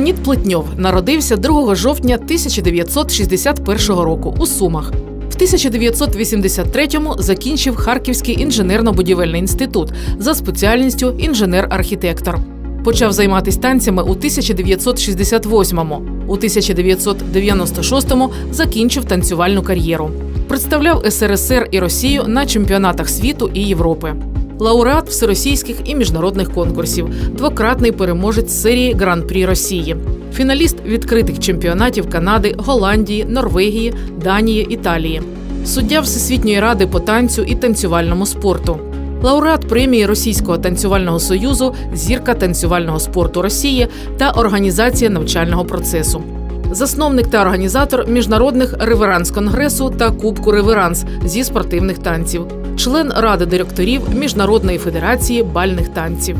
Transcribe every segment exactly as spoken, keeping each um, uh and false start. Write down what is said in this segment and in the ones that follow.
Леонід Плетньов народився другого жовтня тисяча дев'ятсот шістдесят першого року у Сумах. В тисяча дев'ятсот вісімдесят третьому закінчив Харківський інженерно-будівельний інститут за спеціальністю інженер-архітектор. Почав займатися танцями у тисяча дев'ятсот шістдесят восьмому. У тисяча дев'ятсот дев'яносто шостому закінчив танцювальну кар'єру. Представляв ес ер ес ер і Росію на чемпіонатах світу і Європи. Лауреат всеросійських і міжнародних конкурсів, двократний переможець серії Гран-прі Росії, фіналіст відкритих чемпіонатів Канади, Голландії, Норвегії, Данії, Італії, суддя Всесвітньої ради по танцю і танцювальному спорту, лауреат премії Російського танцювального союзу «Зірка танцювального спорту Росії» та Організація навчального процесу. Засновник та організатор міжнародних реверанс-конгресу та Кубку реверанс зі спортивних танців. Член Ради директорів Міжнародної федерації бальних танців.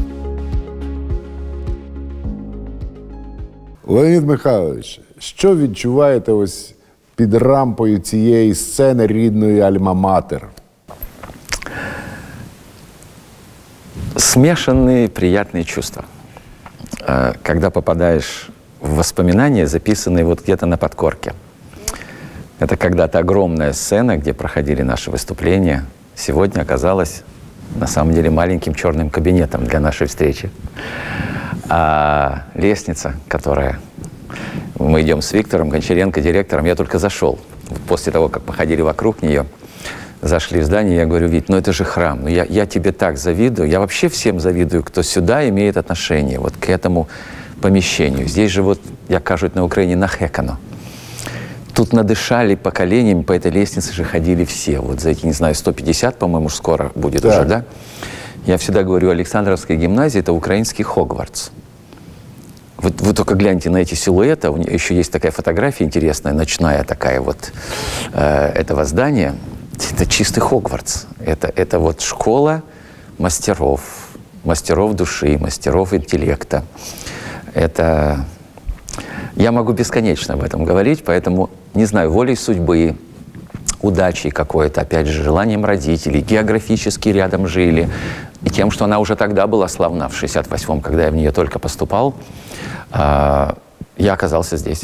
Леонід Михайлович, що відчуваєте ось під рампою цієї сцени рідної Альма-Матер? Смешанные приятные чувства. Когда попадаешь в воспоминания, записанные вот где-то на подкорке. Это когда-то огромная сцена, где проходили наши выступления, сегодня оказалась на самом деле маленьким черным кабинетом для нашей встречи. А лестница, которая... Мы идем с Виктором Гончаренко, директором, я только зашел. После того, как походили вокруг нее, зашли в здание, я говорю: Вить, ну это же храм, ну я, я тебе так завидую, я вообще всем завидую, кто сюда имеет отношение, вот к этому помещению. Здесь же вот, як кажут на Украине, нахекано. Тут надышали поколениями, по этой лестнице же ходили все. Вот за эти, не знаю, сто пятьдесят, по-моему, скоро будет так. уже, да? Я всегда говорю, Александровская гимназия – это украинский Хогвартс. Вот вы только гляньте на эти силуэты. У нее еще есть такая фотография интересная, ночная такая вот э, этого здания. Это чистый Хогвартс. Это, это вот школа мастеров, мастеров души, мастеров интеллекта. Это... Я могу бесконечно об этом говорить, поэтому, не знаю, волей судьбы, удачей какой-то, опять же, желанием родителей, географически рядом жили, и тем, что она уже тогда была славна, в шестьдесят восьмом, когда я в нее только поступал, я оказался здесь.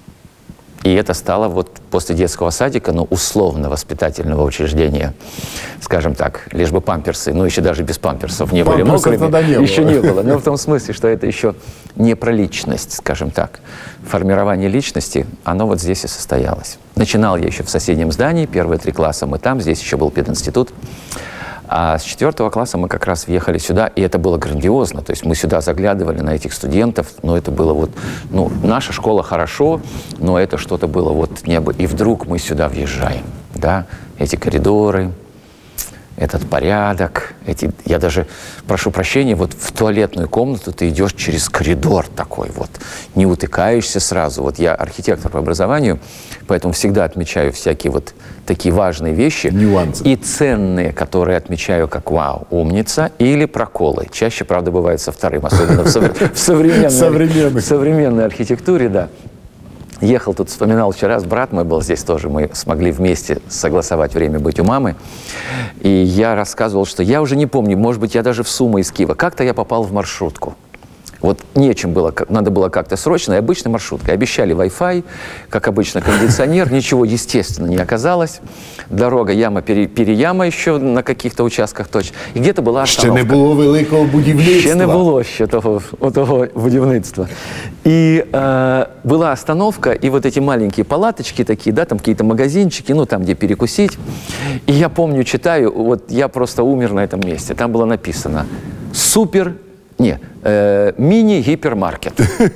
И это стало вот после детского садика, ну, условно-воспитательного учреждения, скажем так, лишь бы памперсы, ну, еще даже без памперсов не были мокрыми, еще не было. Но в том смысле, что это еще не про личность, скажем так. Формирование личности, оно вот здесь и состоялось. Начинал я еще в соседнем здании, первые три класса мы там, здесь еще был пединститут. А с четвертого класса мы как раз въехали сюда, и это было грандиозно. То есть мы сюда заглядывали на этих студентов, но это было вот, ну, наша школа хорошо, но это что-то было вот небо. И вдруг мы сюда въезжаем, да, эти коридоры, этот порядок, эти, я даже прошу прощения, вот в туалетную комнату ты идешь через коридор такой вот, не утыкаешься сразу. Вот я архитектор по образованию, поэтому всегда отмечаю всякие вот такие важные вещи. Нюансы. И ценные, которые отмечаю как «Вау, умница» или «Проколы». Чаще, правда, бывает со вторым, особенно в современной архитектуре, да. Ехал тут, вспоминал вчера, брат мой был здесь тоже, мы смогли вместе согласовать время быть у мамы. И я рассказывал, что я уже не помню, может быть, я даже в Сумы из Киева. Как-то я попал в маршрутку. Вот нечем было, надо было как-то срочно, и обычной маршруткой. Обещали Wi-Fi, как обычно, кондиционер, ничего, естественно, не оказалось. Дорога, яма, пере, переяма еще на каких-то участках точно. И где-то була остановка. Ще не було великого будівництва. Ще не було ще того, того будівництва. И э, была остановка, и вот эти маленькие палаточки такие, да, там какие-то магазинчики, ну, там, где перекусить. И я помню, читаю, вот я просто умер на этом месте. Там было написано «Супер». Не, э, мини-гипермаркет.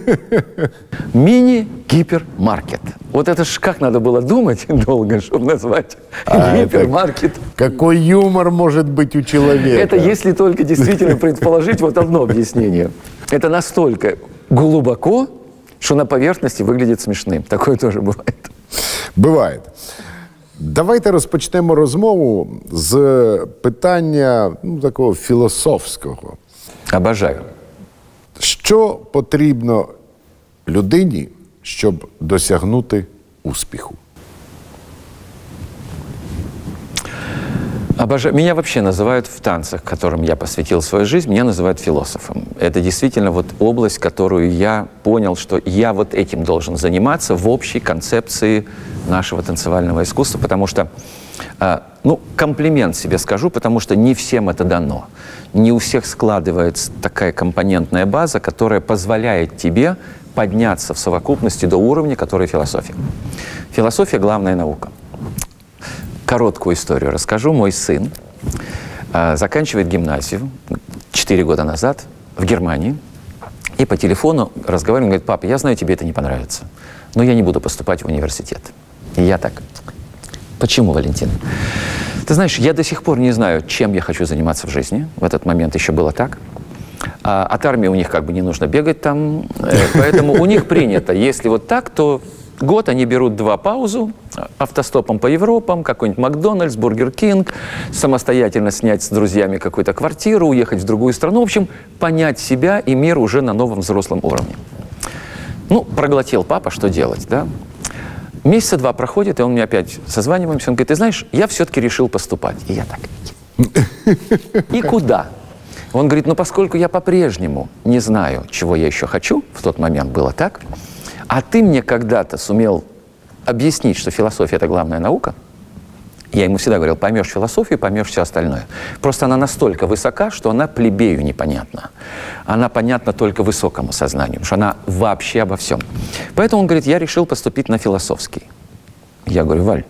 Мини-гипермаркет. Вот это ж как надо было думать долго, чтобы назвать а гипермаркет. Какой юмор может быть у человека? Это если только действительно предположить вот одно объяснение. Это настолько глубоко, что на поверхности выглядит смешным. Такое тоже бывает. Бывает. Давайте розпочнемо розмову з питання, ну, такого філософського. Обожаю. Що потрібно людині, щоб досягнути успіху? Обожаю. Меня вообще называют в танцах, которым я посвятил свою жизнь, меня называют философом. Это действительно вот область, которую я понял, что я вот этим должен заниматься в общей концепции нашего танцевального искусства, потому что, ну, комплимент себе скажу, потому что не всем это дано. Не у всех складывается такая компонентная база, которая позволяет тебе подняться в совокупности до уровня, который философия. Философия – главная наука. Короткую историю расскажу. Мой сын э, заканчивает гимназию четыре года назад в Германии и по телефону разговаривает, говорит: папа, я знаю, тебе это не понравится, но я не буду поступать в университет. И я так: почему, Валентин? Ты знаешь, я до сих пор не знаю, чем я хочу заниматься в жизни. В этот момент еще было так. А, от армии у них как бы не нужно бегать там, э, поэтому у них принято, если вот так, то год они берут два паузу, автостопом по Европам, какой-нибудь Макдональдс, Бургер Кинг, самостоятельно снять с друзьями какую-то квартиру, уехать в другую страну. В общем, понять себя и мир уже на новом взрослом уровне. Ну, проглотил папа, что делать, да? Месяца два проходит, и он мне опять созваниваемся, он говорит: ты знаешь, я все-таки решил поступать. И я так: и куда? Он говорит: ну, поскольку я по-прежнему не знаю, чего я еще хочу, в тот момент было так, а ты мне когда-то сумел объяснить, что философия – это главная наука. Я ему всегда говорил: поймешь философию, поймешь все остальное. Просто она настолько высока, что она плебею непонятна. Она понятна только высокому сознанию, потому что она вообще обо всем. Поэтому он говорит: я решил поступить на философский. Я говорю: Валь,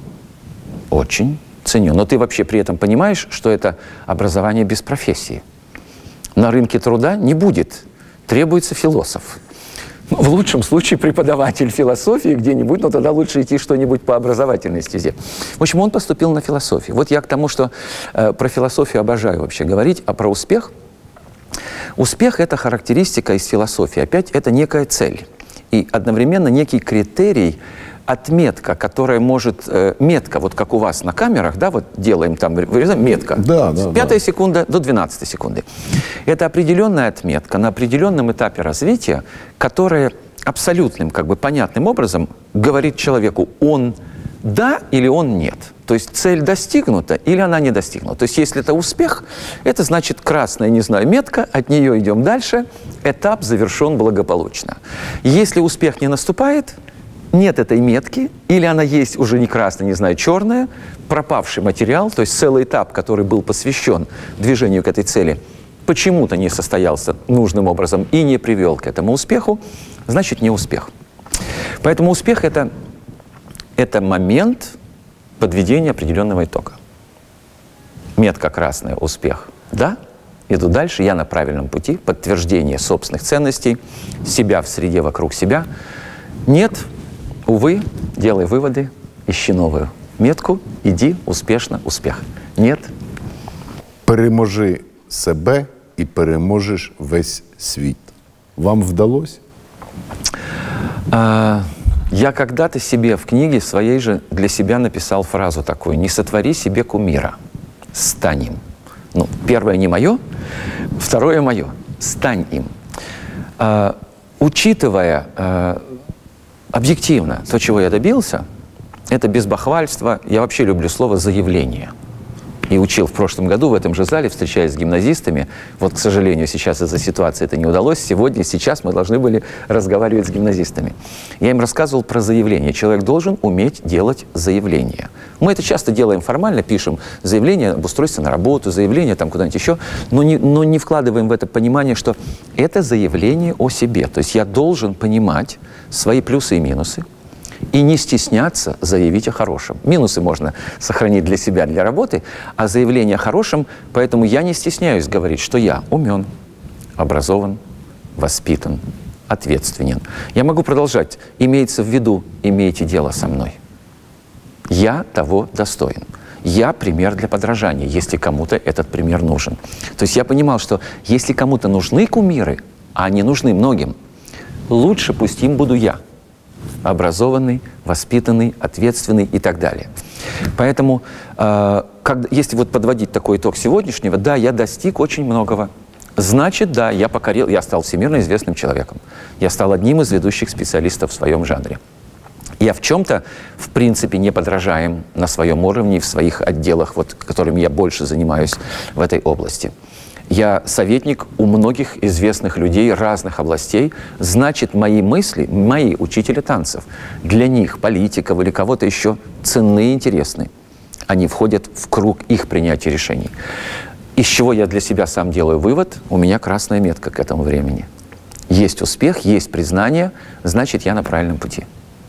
очень ценю. Но ты вообще при этом понимаешь, что это образование без профессии. На рынке труда не будет. Требуется философ. В лучшем случае преподаватель философии где-нибудь, но тогда лучше идти что-нибудь по образовательной стезе. В общем, он поступил на философию. Вот я к тому, что э, про философию обожаю вообще говорить, а про успех. Успех – это характеристика из философии. Опять, это некая цель. И одновременно некий критерий, отметка, которая может... Э, метка, вот как у вас на камерах, да, вот делаем там, вырезаем, метка. Да, да, Пятая да. секунда до двенадцатой секунды. Это определенная отметка на определенном этапе развития, которая абсолютным, как бы понятным образом говорит человеку: он да или он нет. То есть цель достигнута или она не достигнута. То есть если это успех, это значит красная, не знаю, метка, от нее идем дальше, этап завершен благополучно. Если успех не наступает, нет этой метки, или она есть уже не красная, не знаю, черная, пропавший материал, то есть целый этап, который был посвящен движению к этой цели, почему-то не состоялся нужным образом и не привел к этому успеху, значит, не успех. Поэтому успех – это, это момент подведения определенного итога. Метка красная – успех. Да, иду дальше, я на правильном пути, подтверждение собственных ценностей, себя в среде вокруг себя. Нет, увы, делай выводы, ищи новую метку, иди, успешно, успех. Нет. Переможи себе і переможеш весь світ. Вам вдалося? А, я когда-то себе в книге своей же для себя написал фразу такую: «Не сотвори себе кумира, стань им». Ну, первое не мое, второе мое. Стань им. А, учитывая а, объективно то, чего я добился, это без бахвальства. Я вообще люблю слово «заявление». И учил в прошлом году в этом же зале, встречаясь с гимназистами. Вот, к сожалению, сейчас из-за ситуации это не удалось. Сегодня, сейчас мы должны были разговаривать с гимназистами. Я им рассказывал про заявление. Человек должен уметь делать заявление. Мы это часто делаем формально, пишем заявление об устройстве на работу, заявление там куда-нибудь еще, но не, но не вкладываем в это понимание, что это заявление о себе. То есть я должен понимать свои плюсы и минусы, и не стесняться заявить о хорошем. Минусы можно сохранить для себя, для работы, а заявление о хорошем, поэтому я не стесняюсь говорить, что я умен, образован, воспитан, ответственен. Я могу продолжать. Имеется в виду, имейте дело со мной. Я того достоин. Я пример для подражания, если кому-то этот пример нужен. То есть я понимал, что если кому-то нужны кумиры, а они нужны многим, лучше пусть им буду я. Образованный, воспитанный, ответственный и так далее. Поэтому, э, как, если вот подводить такой итог сегодняшнего, да, я достиг очень многого. Значит, да, я покорил, я стал всемирно известным человеком. Я стал одним из ведущих специалистов в своем жанре. Я в чем-то, в принципе, не подражаем на своем уровне, в своих отделах, вот, которыми я больше занимаюсь в этой области. Я советник у многих известных людей разных областей. Значит, мои мысли, мои учители танцев, для них, политиков или кого-то еще, ценны и интересны. Они входят в круг их принятия решений. Из чего я для себя сам делаю вывод, у меня красная метка к этому времени. Есть успех, есть признание, значит, я на правильном пути.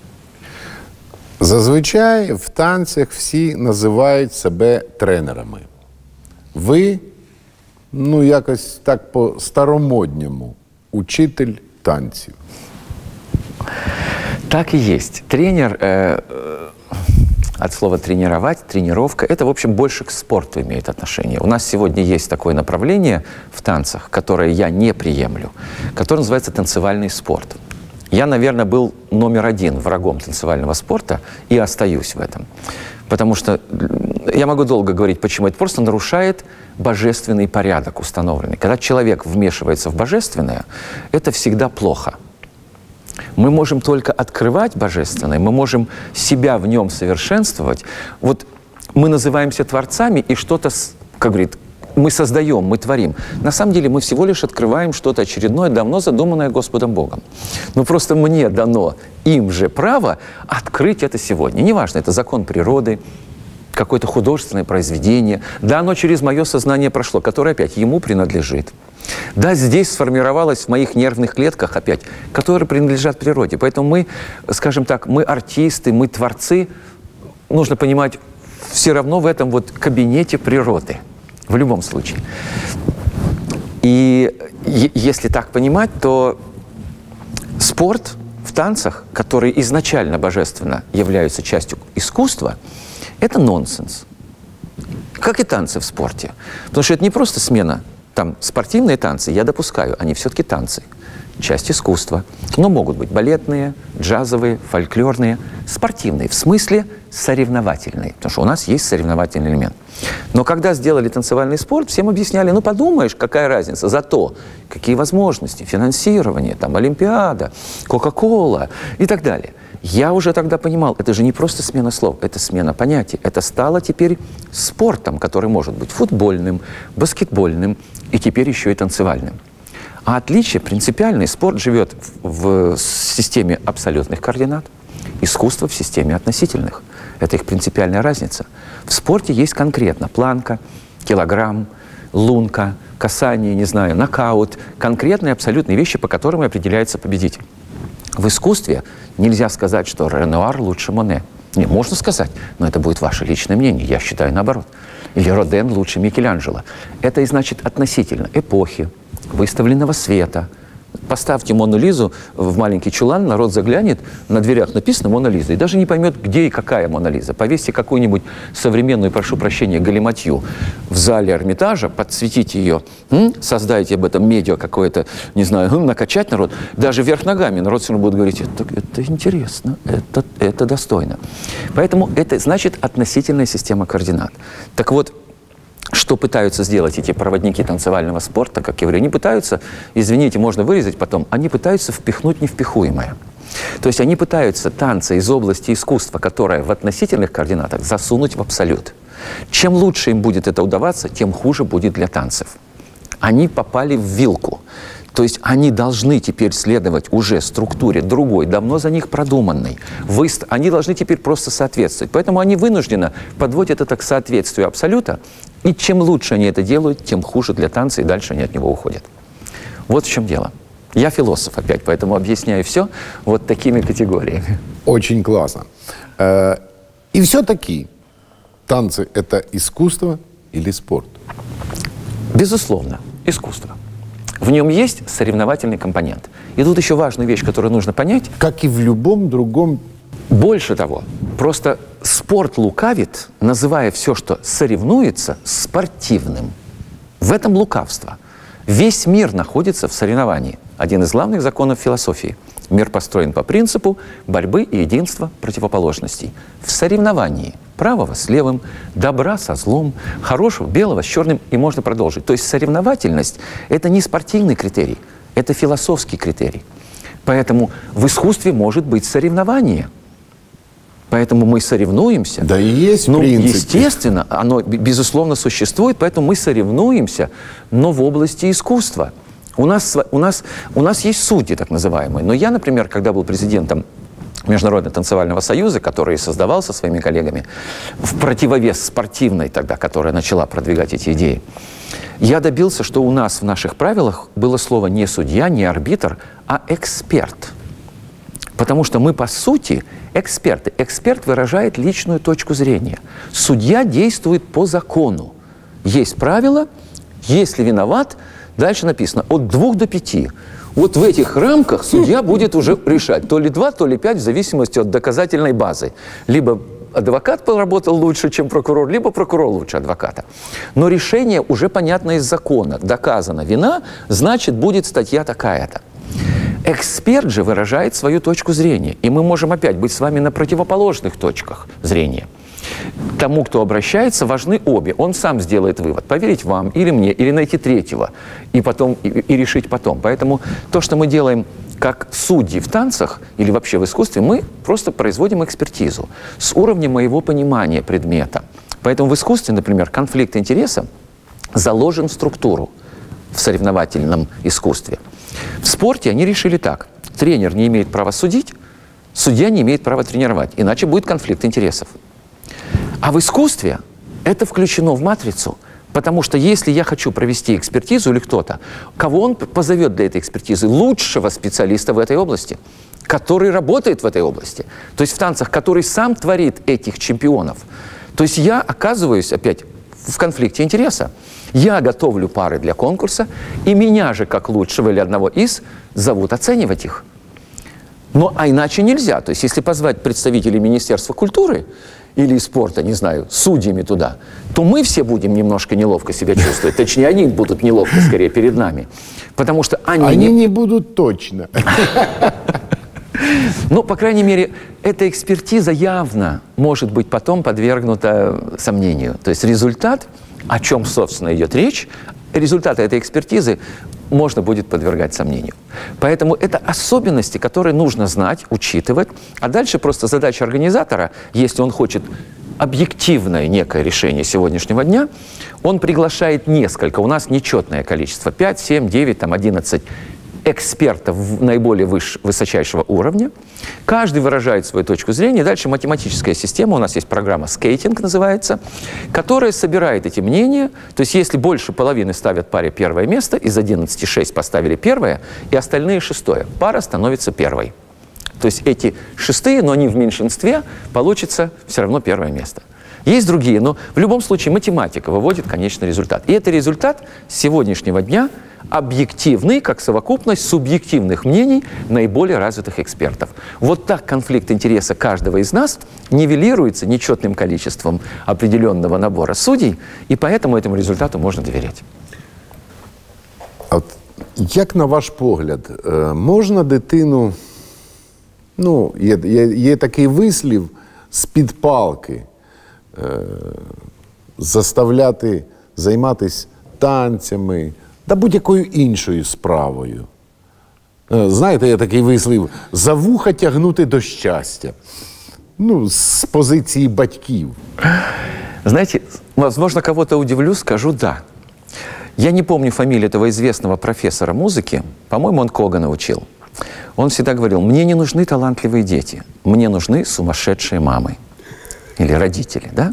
Зазвичай в танцях всі називають себе тренерами. Ви, ну, якось так по-старомодньому, учитель танців. Так и есть. Тренер, э, от слова тренировать, тренировка, это, в общем, больше к спорту имеет отношение. У нас сегодня есть такое направление в танцах, которое я не приемлю, которое называется танцевальный спорт. Я, наверное, был номер один врагом танцевального спорта и остаюсь в этом. Потому что я могу долго говорить, почему. Это просто нарушает божественный порядок установленный. Когда человек вмешивается в божественное, это всегда плохо. Мы можем только открывать божественное, мы можем себя в нем совершенствовать. Вот мы называемся творцами, и что-то, как говорит, мы создаем, мы творим. На самом деле мы всего лишь открываем что-то очередное, давно задуманное Господом Богом. Но просто мне дано им же право открыть это сегодня. Неважно, это закон природы, какое-то художественное произведение. Да, оно через мое сознание прошло, которое опять ему принадлежит. Да, здесь сформировалось в моих нервных клетках опять, которые принадлежат природе. Поэтому мы, скажем так, мы артисты, мы творцы, нужно понимать, все равно в этом вот кабинете природы. В любом случае. И если так понимать, то спорт в танцах, которые изначально божественно являются частью искусства, это нонсенс. Как и танцы в спорте. Потому что это не просто смена. Там спортивные танцы, я допускаю, они все-таки танцы. Часть искусства. Но могут быть балетные, джазовые, фольклорные, спортивные, в смысле соревновательные. Потому что у нас есть соревновательный элемент. Но когда сделали танцевальный спорт, всем объясняли, ну подумаешь, какая разница, зато какие возможности, финансирование, там, Олимпиада, Кока-Кола и так далее. Я уже тогда понимал, это же не просто смена слов, это смена понятий. Это стало теперь спортом, который может быть футбольным, баскетбольным и теперь еще и танцевальным. А отличие принципиальное. Спорт живет в, в системе абсолютных координат, искусство в системе относительных. Это их принципиальная разница. В спорте есть конкретно планка, килограмм, лунка, касание, не знаю, нокаут. Конкретные абсолютные вещи, по которым и определяется победитель. В искусстве нельзя сказать, что Ренуар лучше Моне. Не, можно сказать, но это будет ваше личное мнение. Я считаю наоборот. Или Роден лучше Микеланджело. Это и значит относительно эпохи, выставленного света. Поставьте Мону Лизу в маленький чулан, народ заглянет, на дверях написано «Мона Лиза», и даже не поймет, где и какая Мона Лиза. Повесьте какую-нибудь современную, прошу прощения, галиматью в зале Эрмитажа, подсветите ее, м? Создайте об этом медиа какое-то, не знаю, м? накачать народ. Даже вверх ногами народ все равно будет говорить, это, это интересно, это, это достойно. Поэтому это значит относительная система координат. Так вот, что пытаются сделать эти проводники танцевального спорта, как я говорю, они пытаются, извините, можно вырезать потом, они пытаются впихнуть невпихуемое. То есть они пытаются танцы из области искусства, которое в относительных координатах, засунуть в абсолют. Чем лучше им будет это удаваться, тем хуже будет для танцев. Они попали в вилку. То есть они должны теперь следовать уже структуре другой, давно за них продуманной. Вы, они должны теперь просто соответствовать. Поэтому они вынужденно подводят это к соответствию абсолюта. И чем лучше они это делают, тем хуже для танца, и дальше они от него уходят. Вот в чем дело. Я философ опять, поэтому объясняю все вот такими категориями. Очень классно. И все-таки танцы – это искусство или спорт? Безусловно, искусство. В нем есть соревновательный компонент. И тут еще важную вещь, которую нужно понять. Как и в любом другом. Больше того, просто спорт лукавит, называя все, что соревнуется, спортивным. В этом лукавство. Весь мир находится в соревновании. Один из главных законов философии. Мир построен по принципу борьбы и единства противоположностей. В соревновании правого с левым, добра со злом, хорошего, белого с черным, и можно продолжить. То есть соревновательность – это не спортивный критерий, это философский критерий. Поэтому в искусстве может быть соревнование. Поэтому мы соревнуемся. Да и есть, ну, в принципе. Естественно, оно, безусловно, существует, поэтому мы соревнуемся, но в области искусства. У нас, у нас, у нас есть судьи, так называемые. Но я, например, когда был президентом Международного танцевального союза, который создавал со своими коллегами, в противовес спортивной тогда, которая начала продвигать эти идеи, я добился, что у нас в наших правилах было слово не судья, не арбитр, а эксперт. Потому что мы, по сути, эксперты. Эксперт выражает личную точку зрения. Судья действует по закону. Есть правила, если виноват, дальше написано от двух до пяти. Вот в этих рамках судья будет уже решать, то ли два, то ли пять, в зависимости от доказательной базы. Либо адвокат поработал лучше, чем прокурор, либо прокурор лучше адвоката. Но решение уже понятно из закона. Доказана вина, значит, будет статья такая-то. Эксперт же выражает свою точку зрения. И мы можем опять быть с вами на противоположных точках зрения. Тому, кто обращается, важны обе. Он сам сделает вывод. Поверить вам или мне, или найти третьего. И, потом, и, и решить потом. Поэтому то, что мы делаем как судьи в танцах или вообще в искусстве, мы просто производим экспертизу с уровня моего понимания предмета. Поэтому в искусстве, например, конфликт интереса заложен в структуру в соревновательном искусстве. В спорте они решили так. Тренер не имеет права судить, судья не имеет права тренировать, иначе будет конфликт интересов. А в искусстве это включено в матрицу, потому что если я хочу провести экспертизу или кто-то, кого он позовет для этой экспертизы? Лучшего специалиста в этой области, который работает в этой области. То есть в танцах, который сам творит этих чемпионов. То есть я оказываюсь опять в конфликте интереса. Я готовлю пары для конкурса, и меня же, как лучшего или одного из, зовут оценивать их. Но, а иначе нельзя. То есть если позвать представителей Министерства культуры или спорта, не знаю, судьями туда, то мы все будем немножко неловко себя чувствовать. Точнее, они будут неловко скорее перед нами. Потому что они... Они не, не будут точно. Ну, по крайней мере, эта экспертиза явно может быть потом подвергнута сомнению. То есть результат, о чем, собственно, идет речь, результаты этой экспертизы можно будет подвергать сомнению. Поэтому это особенности, которые нужно знать, учитывать. А дальше просто задача организатора, если он хочет объективное некое решение сегодняшнего дня, он приглашает несколько, у нас нечетное количество, пять, семь, девять, там, одиннадцать экспертов наиболее выш, высочайшего уровня. Каждый выражает свою точку зрения. Дальше математическая система, у нас есть программа «Скейтинг» называется, которая собирает эти мнения. То есть если больше половины ставят паре первое место, из одиннадцати шесть поставили первое, и остальные шестое, пара становится первой. То есть эти шестые, но они в меньшинстве, получится все равно первое место. Есть другие, но в любом случае математика выводит конечный результат. И это результат сегодняшнего дня объективный, как совокупность субъективных мнений наиболее развитых экспертов. Вот так конфликт интереса каждого из нас нивелируется нечетным количеством определенного набора судей, и поэтому этому результату можно доверять. А от як, на ваш погляд, можна дитину, ну, є, є, є такий вислів, з-під палки заставляти займатися танцями та будь-якою іншою справою? Знаєте, є такий вислів «за вуха тягнути до щастя». Ну, с позиции батьків. Знаете, возможно, кого-то удивлю, скажу «да». Я не помню фамилию этого известного профессора музыки, по-моему, он Когана учил. Он всегда говорил: мне не нужны талантливые дети, мне нужны сумасшедшие мамы или родители, да?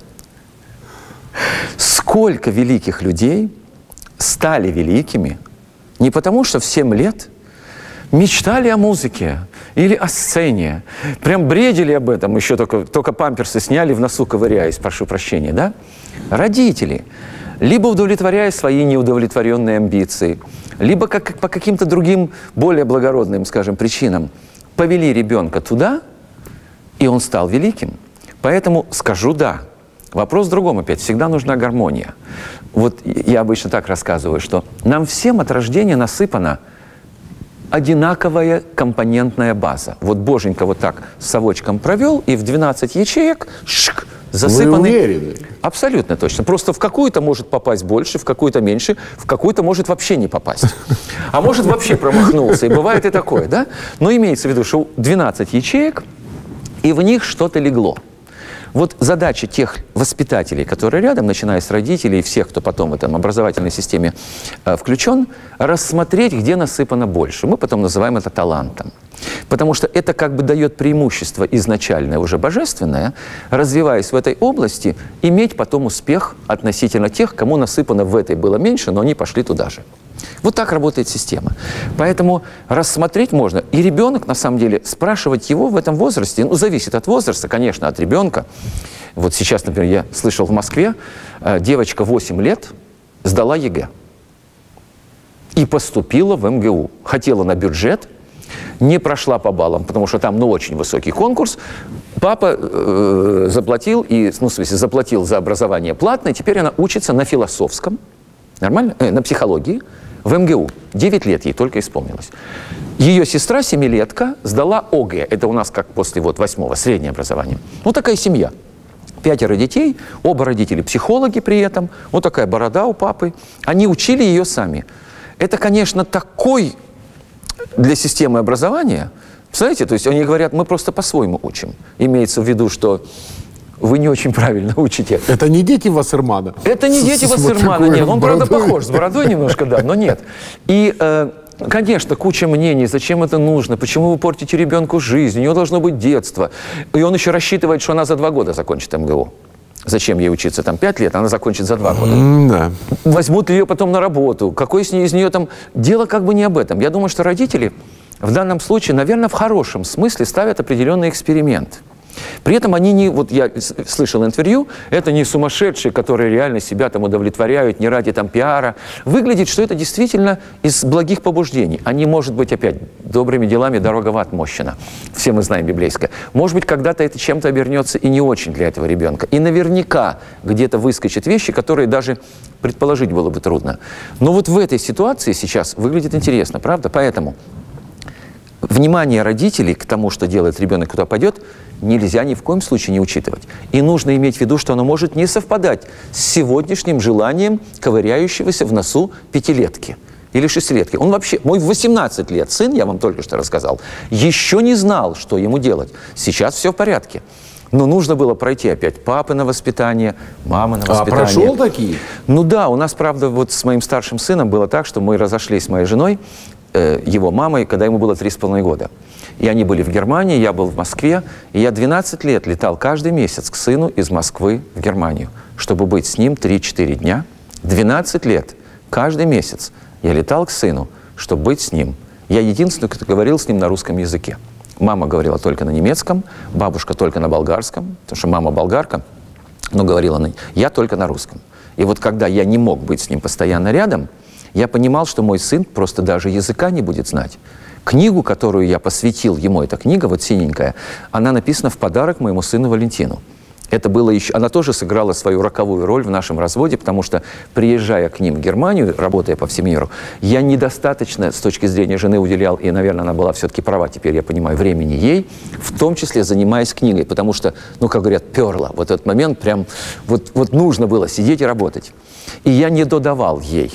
Сколько великих людей стали великими не потому, что в семь лет мечтали о музыке или о сцене, прям бредили об этом, еще только, только памперсы сняли, в носу ковыряясь, прошу прощения, да? Родители, либо удовлетворяя свои неудовлетворенные амбиции, либо как, по каким-то другим, более благородным, скажем, причинам, повели ребенка туда, и он стал великим. Поэтому скажу «да». Вопрос в другом опять. Всегда нужна гармония. Вот я обычно так рассказываю, что нам всем от рождения насыпана одинаковая компонентная база. Вот Боженька вот так совочком провел, и в двенадцать ячеек шик, засыпаны. Вы уверены? Абсолютно точно. Просто в какую-то может попасть больше, в какую-то меньше, в какую-то может вообще не попасть. А может вообще промахнулся. И бывает и такое, да? Но имеется в виду, что двенадцать ячеек, и в них что-то легло. Вот задача тех воспитателей, которые рядом, начиная с родителей и всех, кто потом в этом образовательной системе э, включен, рассмотреть, где насыпано больше. Мы потом называем это талантом. Потому что это как бы дает преимущество изначальное, уже божественное, развиваясь в этой области, иметь потом успех относительно тех, кому насыпано в этой было меньше, но они пошли туда же. Вот так работает система. Поэтому рассмотреть можно. И ребенок, на самом деле, спрашивать его в этом возрасте, ну, зависит от возраста, конечно, от ребенка. Вот сейчас, например, я слышал в Москве, девочка восемь лет сдала ЕГЭ и поступила в эм гэ у. Хотела на бюджет, не прошла по баллам, потому что там, ну, очень высокий конкурс. Папа э, заплатил, и, ну, в смысле, заплатил за образование платное, теперь она учится на философском, нормально, э, на психологии, в эм гэ у. девять лет ей только исполнилось. Ее сестра, семилетка, сдала о гэ. Это у нас как после вот восьмого, среднее образование. Вот такая семья. Пятеро детей, оба родители психологи при этом, вот такая борода у папы. Они учили ее сами. Это, конечно, такой для системы образования, представляете, то есть они говорят, мы просто по-своему учим. Имеется в виду, что вы не очень правильно учите. Это не дети Вассермана? Это не дети Вассермана, нет. Он, правда, похож, с бородой немножко, да, но нет. И, э, конечно, куча мнений, зачем это нужно, почему вы портите ребенку жизнь, у него должно быть детство. И он еще рассчитывает, что она за два года закончит эм гэ у. Зачем ей учиться там пять лет, она закончит за два года. Mm, да. Возьмут ли ее потом на работу? Какой с ней, из нее там... Дело как бы не об этом. Я думаю, что родители в данном случае, наверное, в хорошем смысле ставят определенный эксперимент. При этом они не, вот я слышал интервью, это не сумасшедшие, которые реально себя там удовлетворяют, не ради там пиара. Выглядит, что это действительно из благих побуждений. Они, может быть, опять, добрыми делами дорога в ад мощена. Все мы знаем библейское. Может быть, когда-то это чем-то обернется и не очень для этого ребенка. И наверняка где-то выскочат вещи, которые даже предположить было бы трудно. Но вот в этой ситуации сейчас выглядит интересно, правда? Поэтому внимание родителей к тому, что делает ребенок, куда пойдет, нельзя ни в коем случае не учитывать. И нужно иметь в виду, что оно может не совпадать с сегодняшним желанием ковыряющегося в носу пятилетки или шестилетки. Он вообще, мой в восемнадцать лет сын, я вам только что рассказал, еще не знал, что ему делать. Сейчас все в порядке. Но нужно было пройти опять папы на воспитание, мамы на воспитание. А прошел такие? Ну да, у нас, правда, вот с моим старшим сыном было так, что мы разошлись с моей женой, э, его мамой, когда ему было три с половиной года. И они были в Германии, я был в Москве, и я двенадцать лет летал каждый месяц к сыну из Москвы в Германию, чтобы быть с ним три-четыре дня. двенадцать лет, каждый месяц я летал к сыну, чтобы быть с ним. Я единственный, кто говорил с ним на русском языке. Мама говорила только на немецком, бабушка только на болгарском, потому что мама болгарка, но говорила на... я только на русском. И вот когда я не мог быть с ним постоянно рядом, я понимал, что мой сын просто даже языка не будет знать. Книгу, которую я посвятил ему, эта книга, вот синенькая, она написана в подарок моему сыну Валентину. Это было еще... Она тоже сыграла свою роковую роль в нашем разводе, потому что, приезжая к ним в Германию, работая по всему миру, я недостаточно с точки зрения жены уделял, и, наверное, она была все-таки права, теперь я понимаю, времени ей, в том числе занимаясь книгой, потому что, ну, как говорят, перла. Вот этот момент прям... Вот, вот нужно было сидеть и работать. И я не додавал ей.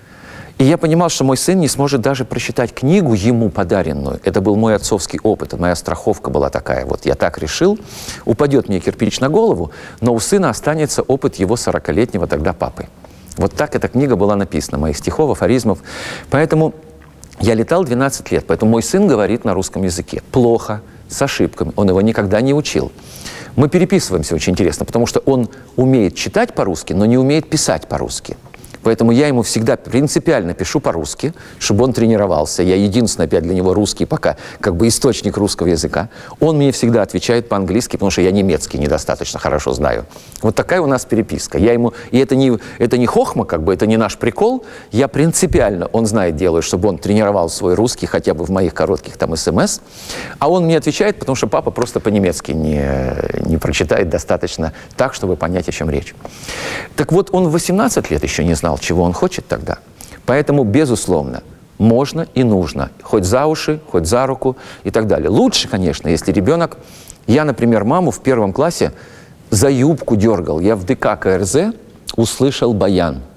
И я понимал, что мой сын не сможет даже прочитать книгу ему подаренную. Это был мой отцовский опыт, моя страховка была такая. Вот я так решил, упадет мне кирпич на голову, но у сына останется опыт его сорокалетнего тогда папы. Вот так эта книга была написана, моих стихов, афоризмов. Поэтому я летал двенадцать лет, поэтому мой сын говорит на русском языке. Плохо, с ошибками, он его никогда не учил. Мы переписываемся очень интересно, потому что он умеет читать по-русски, но не умеет писать по-русски. Поэтому я ему всегда принципиально пишу по-русски, чтобы он тренировался. Я единственный опять для него русский пока, как бы источник русского языка. Он мне всегда отвечает по-английски, потому что я немецкий недостаточно хорошо знаю. Вот такая у нас переписка. Я ему, и это не, это не хохма, как бы, это не наш прикол. Я принципиально, он знает, делаю, чтобы он тренировал свой русский хотя бы в моих коротких там смс. А он мне отвечает, потому что папа просто по-немецки не, не прочитает достаточно так, чтобы понять, о чем речь. Так вот, он в восемнадцать лет еще не знал, чего он хочет тогда. Поэтому, безусловно, можно и нужно. Хоть за уши, хоть за руку и так далее. Лучше, конечно, если ребенок... Я, например, маму в первом классе за юбку дергал. Я в ДК ка эр зэ услышал баян.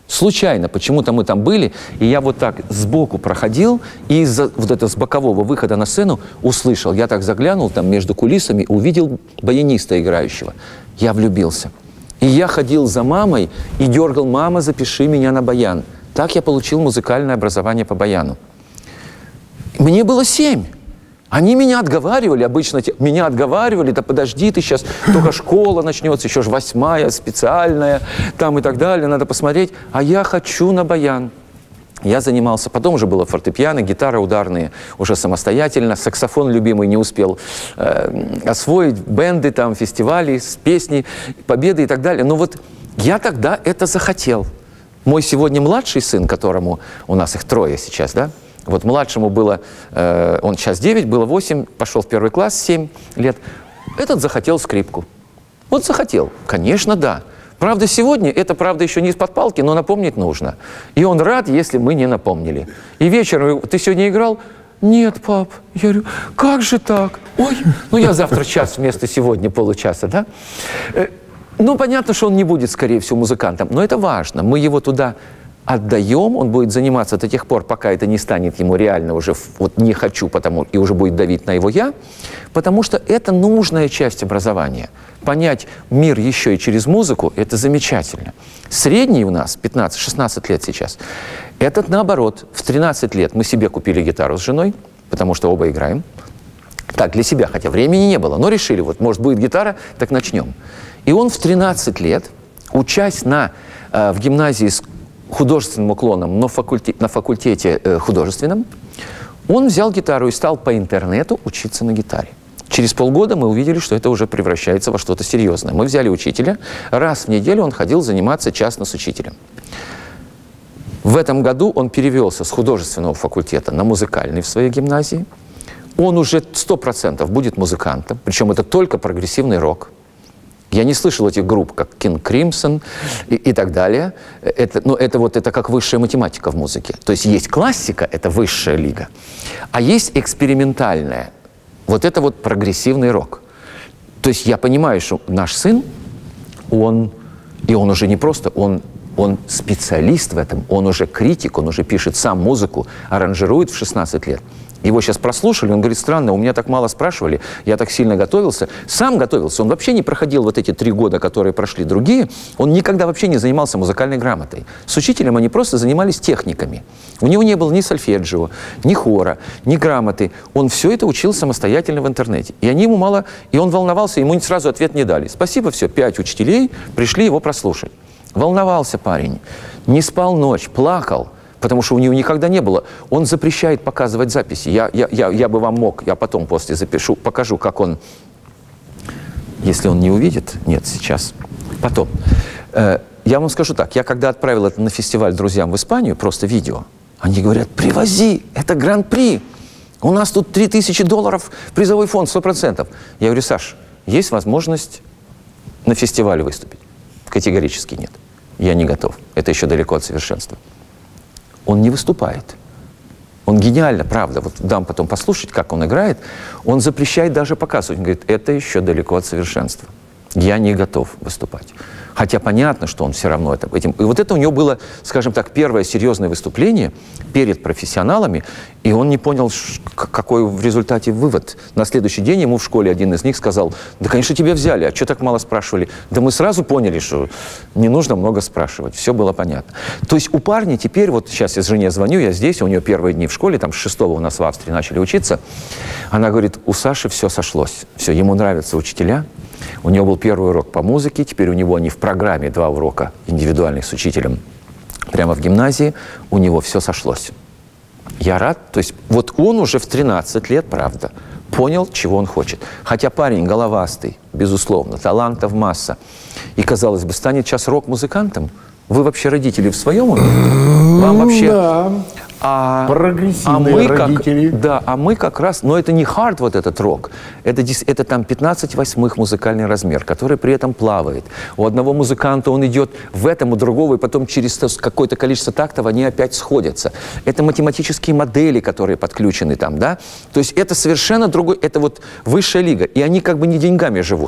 Случайно, почему-то мы там были, и я вот так сбоку проходил, и из-за вот этого с бокового выхода на сцену услышал. Я так заглянул там между кулисами, увидел баяниста играющего. Я влюбился. И я ходил за мамой и дергал: «Мама, запиши меня на баян». Так я получил музыкальное образование по баяну. Мне было семь. Они меня отговаривали, обычно меня отговаривали: да подожди, ты сейчас, только школа начнется, еще ж восьмая, специальная, там и так далее, надо посмотреть. А я хочу на баян. Я занимался, потом уже было фортепиано, гитара ударные уже самостоятельно, саксофон любимый не успел э, освоить, бенды, там, фестивали, с песни, победы и так далее. Но вот я тогда это захотел. Мой сегодня младший сын, которому, у нас их трое сейчас, да, вот младшему было, э, он сейчас девять, было восемь, пошел в первый класс, семь лет, этот захотел скрипку. Вот захотел, конечно, да. Правда, сегодня это, правда, еще не из-под палки, но напомнить нужно. И он рад, если мы не напомнили. И вечером: ты сегодня играл? Нет, пап. Я говорю: как же так? Ой, ну я завтра час вместо сегодня получаса, да? Ну, понятно, что он не будет, скорее всего, музыкантом, но это важно. Мы его туда отдаем, он будет заниматься до тех пор, пока это не станет ему реально уже вот не хочу, потому и уже будет давить на его я, потому что это нужная часть образования. Понять мир еще и через музыку – это замечательно. Средний у нас пятнадцать-шестнадцать лет сейчас. Этот наоборот. В тринадцать лет мы себе купили гитару с женой, потому что оба играем. Так, для себя, хотя времени не было, но решили, вот, может, будет гитара, так начнем. И он в тринадцать лет, учась на, э, в гимназии с художественным уклоном, но факульте, на факультете э, художественном, он взял гитару и стал по интернету учиться на гитаре. Через полгода мы увидели, что это уже превращается во что-то серьезное. Мы взяли учителя, раз в неделю он ходил заниматься частно с учителем. В этом году он перевелся с художественного факультета на музыкальный в своей гимназии. Он уже сто процентов будет музыкантом, причем это только прогрессивный рок. Я не слышал этих групп, как King Crimson и, и так далее. Это, ну, это, вот, это как высшая математика в музыке. То есть есть классика, это высшая лига, а есть экспериментальная. Вот это вот прогрессивный рок. То есть я понимаю, что наш сын, он, и он уже не просто, он, он специалист в этом, он уже критик, он уже пишет сам музыку, аранжирует в шестнадцать лет. Его сейчас прослушали, он говорит: странно, у меня так мало спрашивали, я так сильно готовился. Сам готовился, он вообще не проходил вот эти три года, которые прошли другие, он никогда вообще не занимался музыкальной грамотой. С учителем они просто занимались техниками. У него не было ни сольфеджио, ни хора, ни грамоты. Он все это учил самостоятельно в интернете. И они ему мало, и он волновался, ему сразу ответ не дали. Спасибо, все, пять учителей пришли его прослушать. Волновался парень, не спал ночь, плакал. Потому что у него никогда не было. Он запрещает показывать записи. Я, я, я, я бы вам мог, я потом после запишу, покажу, как он, если он не увидит, нет, сейчас, потом. Э, я вам скажу так, я когда отправил это на фестиваль друзьям в Испанию, просто видео, они говорят: привози, это гран-при, у нас тут три тысячи долларов, призовой фонд, сто процентов. Я говорю: Саш, есть возможность на фестивале выступить? Категорически нет. Я не готов, это еще далеко от совершенства. Он не выступает. Он гениально, правда. Вот дам потом послушать, как он играет. Он запрещает даже показывать. Он говорит: это еще далеко от совершенства. Я не готов выступать. Хотя понятно, что он все равно это, этим... И вот это у него было, скажем так, первое серьезное выступление перед профессионалами, и он не понял, какой в результате вывод. На следующий день ему в школе один из них сказал: да, конечно, тебя взяли, а что так мало спрашивали? Да мы сразу поняли, что не нужно много спрашивать, все было понятно. То есть у парня теперь, вот сейчас я с жене звоню, я здесь, у нее первые дни в школе, там с шестого у нас в Австрии начали учиться, она говорит: у Саши все сошлось, все, ему нравятся учителя. У него был первый урок по музыке, теперь у него они в программе два урока индивидуальных с учителем прямо в гимназии, у него все сошлось. Я рад, то есть вот он уже в тринадцать лет, правда, понял, чего он хочет. Хотя парень головастый, безусловно, талантов масса, и, казалось бы, станет сейчас рок-музыкантом. Вы вообще родители в своем уме? Вам вообще... Да. А, Прогрессивные а мы родители. Как, да, а мы как раз, но это не хард вот этот рок, это, это там пятнадцать восьмых музыкальный размер, который при этом плавает. У одного музыканта он идет в этом, у другого, и потом через какое-то количество тактов они опять сходятся. Это математические модели, которые подключены там, да. То есть это совершенно другой, это вот высшая лига, и они как бы не деньгами живут.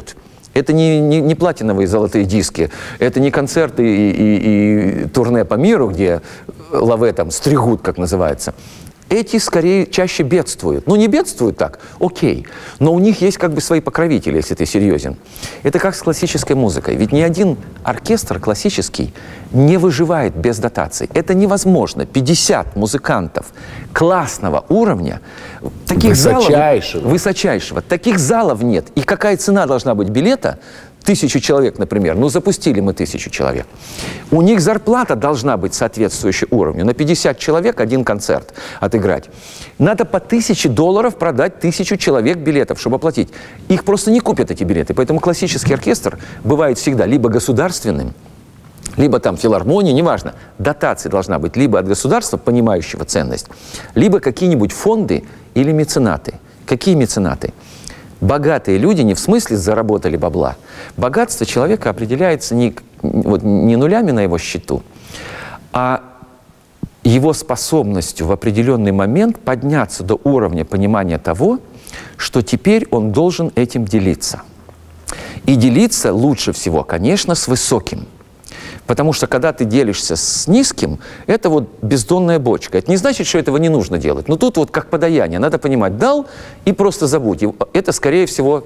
Это не, не, не платиновые золотые диски, это не концерты и, и, и турне по миру, где лаве там стригут, как называется. Эти скорее чаще бедствуют. Ну, не бедствуют так, окей, но у них есть как бы свои покровители, если ты серьезен. Это как с классической музыкой. Ведь ни один оркестр классический не выживает без дотаций. Это невозможно. пятьдесят музыкантов классного уровня, таких высочайшего. залов, высочайшего, таких залов нет. И какая цена должна быть билета? Тысячу человек, например. Ну, запустили мы тысячу человек. У них зарплата должна быть соответствующей уровню. На пятьдесят человек один концерт отыграть. Надо по тысяче долларов продать тысячу человек билетов, чтобы оплатить. Их просто не купят, эти билеты. Поэтому классический оркестр бывает всегда либо государственным, либо там филармония, неважно. Дотация должна быть либо от государства, понимающего ценность, либо какие-нибудь фонды или меценаты. Какие меценаты? Богатые люди не в смысле заработали бабла. Богатство человека определяется не, вот, не нулями на его счету, а его способностью в определенный момент подняться до уровня понимания того, что теперь он должен этим делиться. И делиться лучше всего, конечно, с высоким. Потому что когда ты делишься с низким, это вот бездонная бочка. Это не значит, что этого не нужно делать. Но тут вот как подаяние. Надо понимать, дал и просто забудь. И это, скорее всего,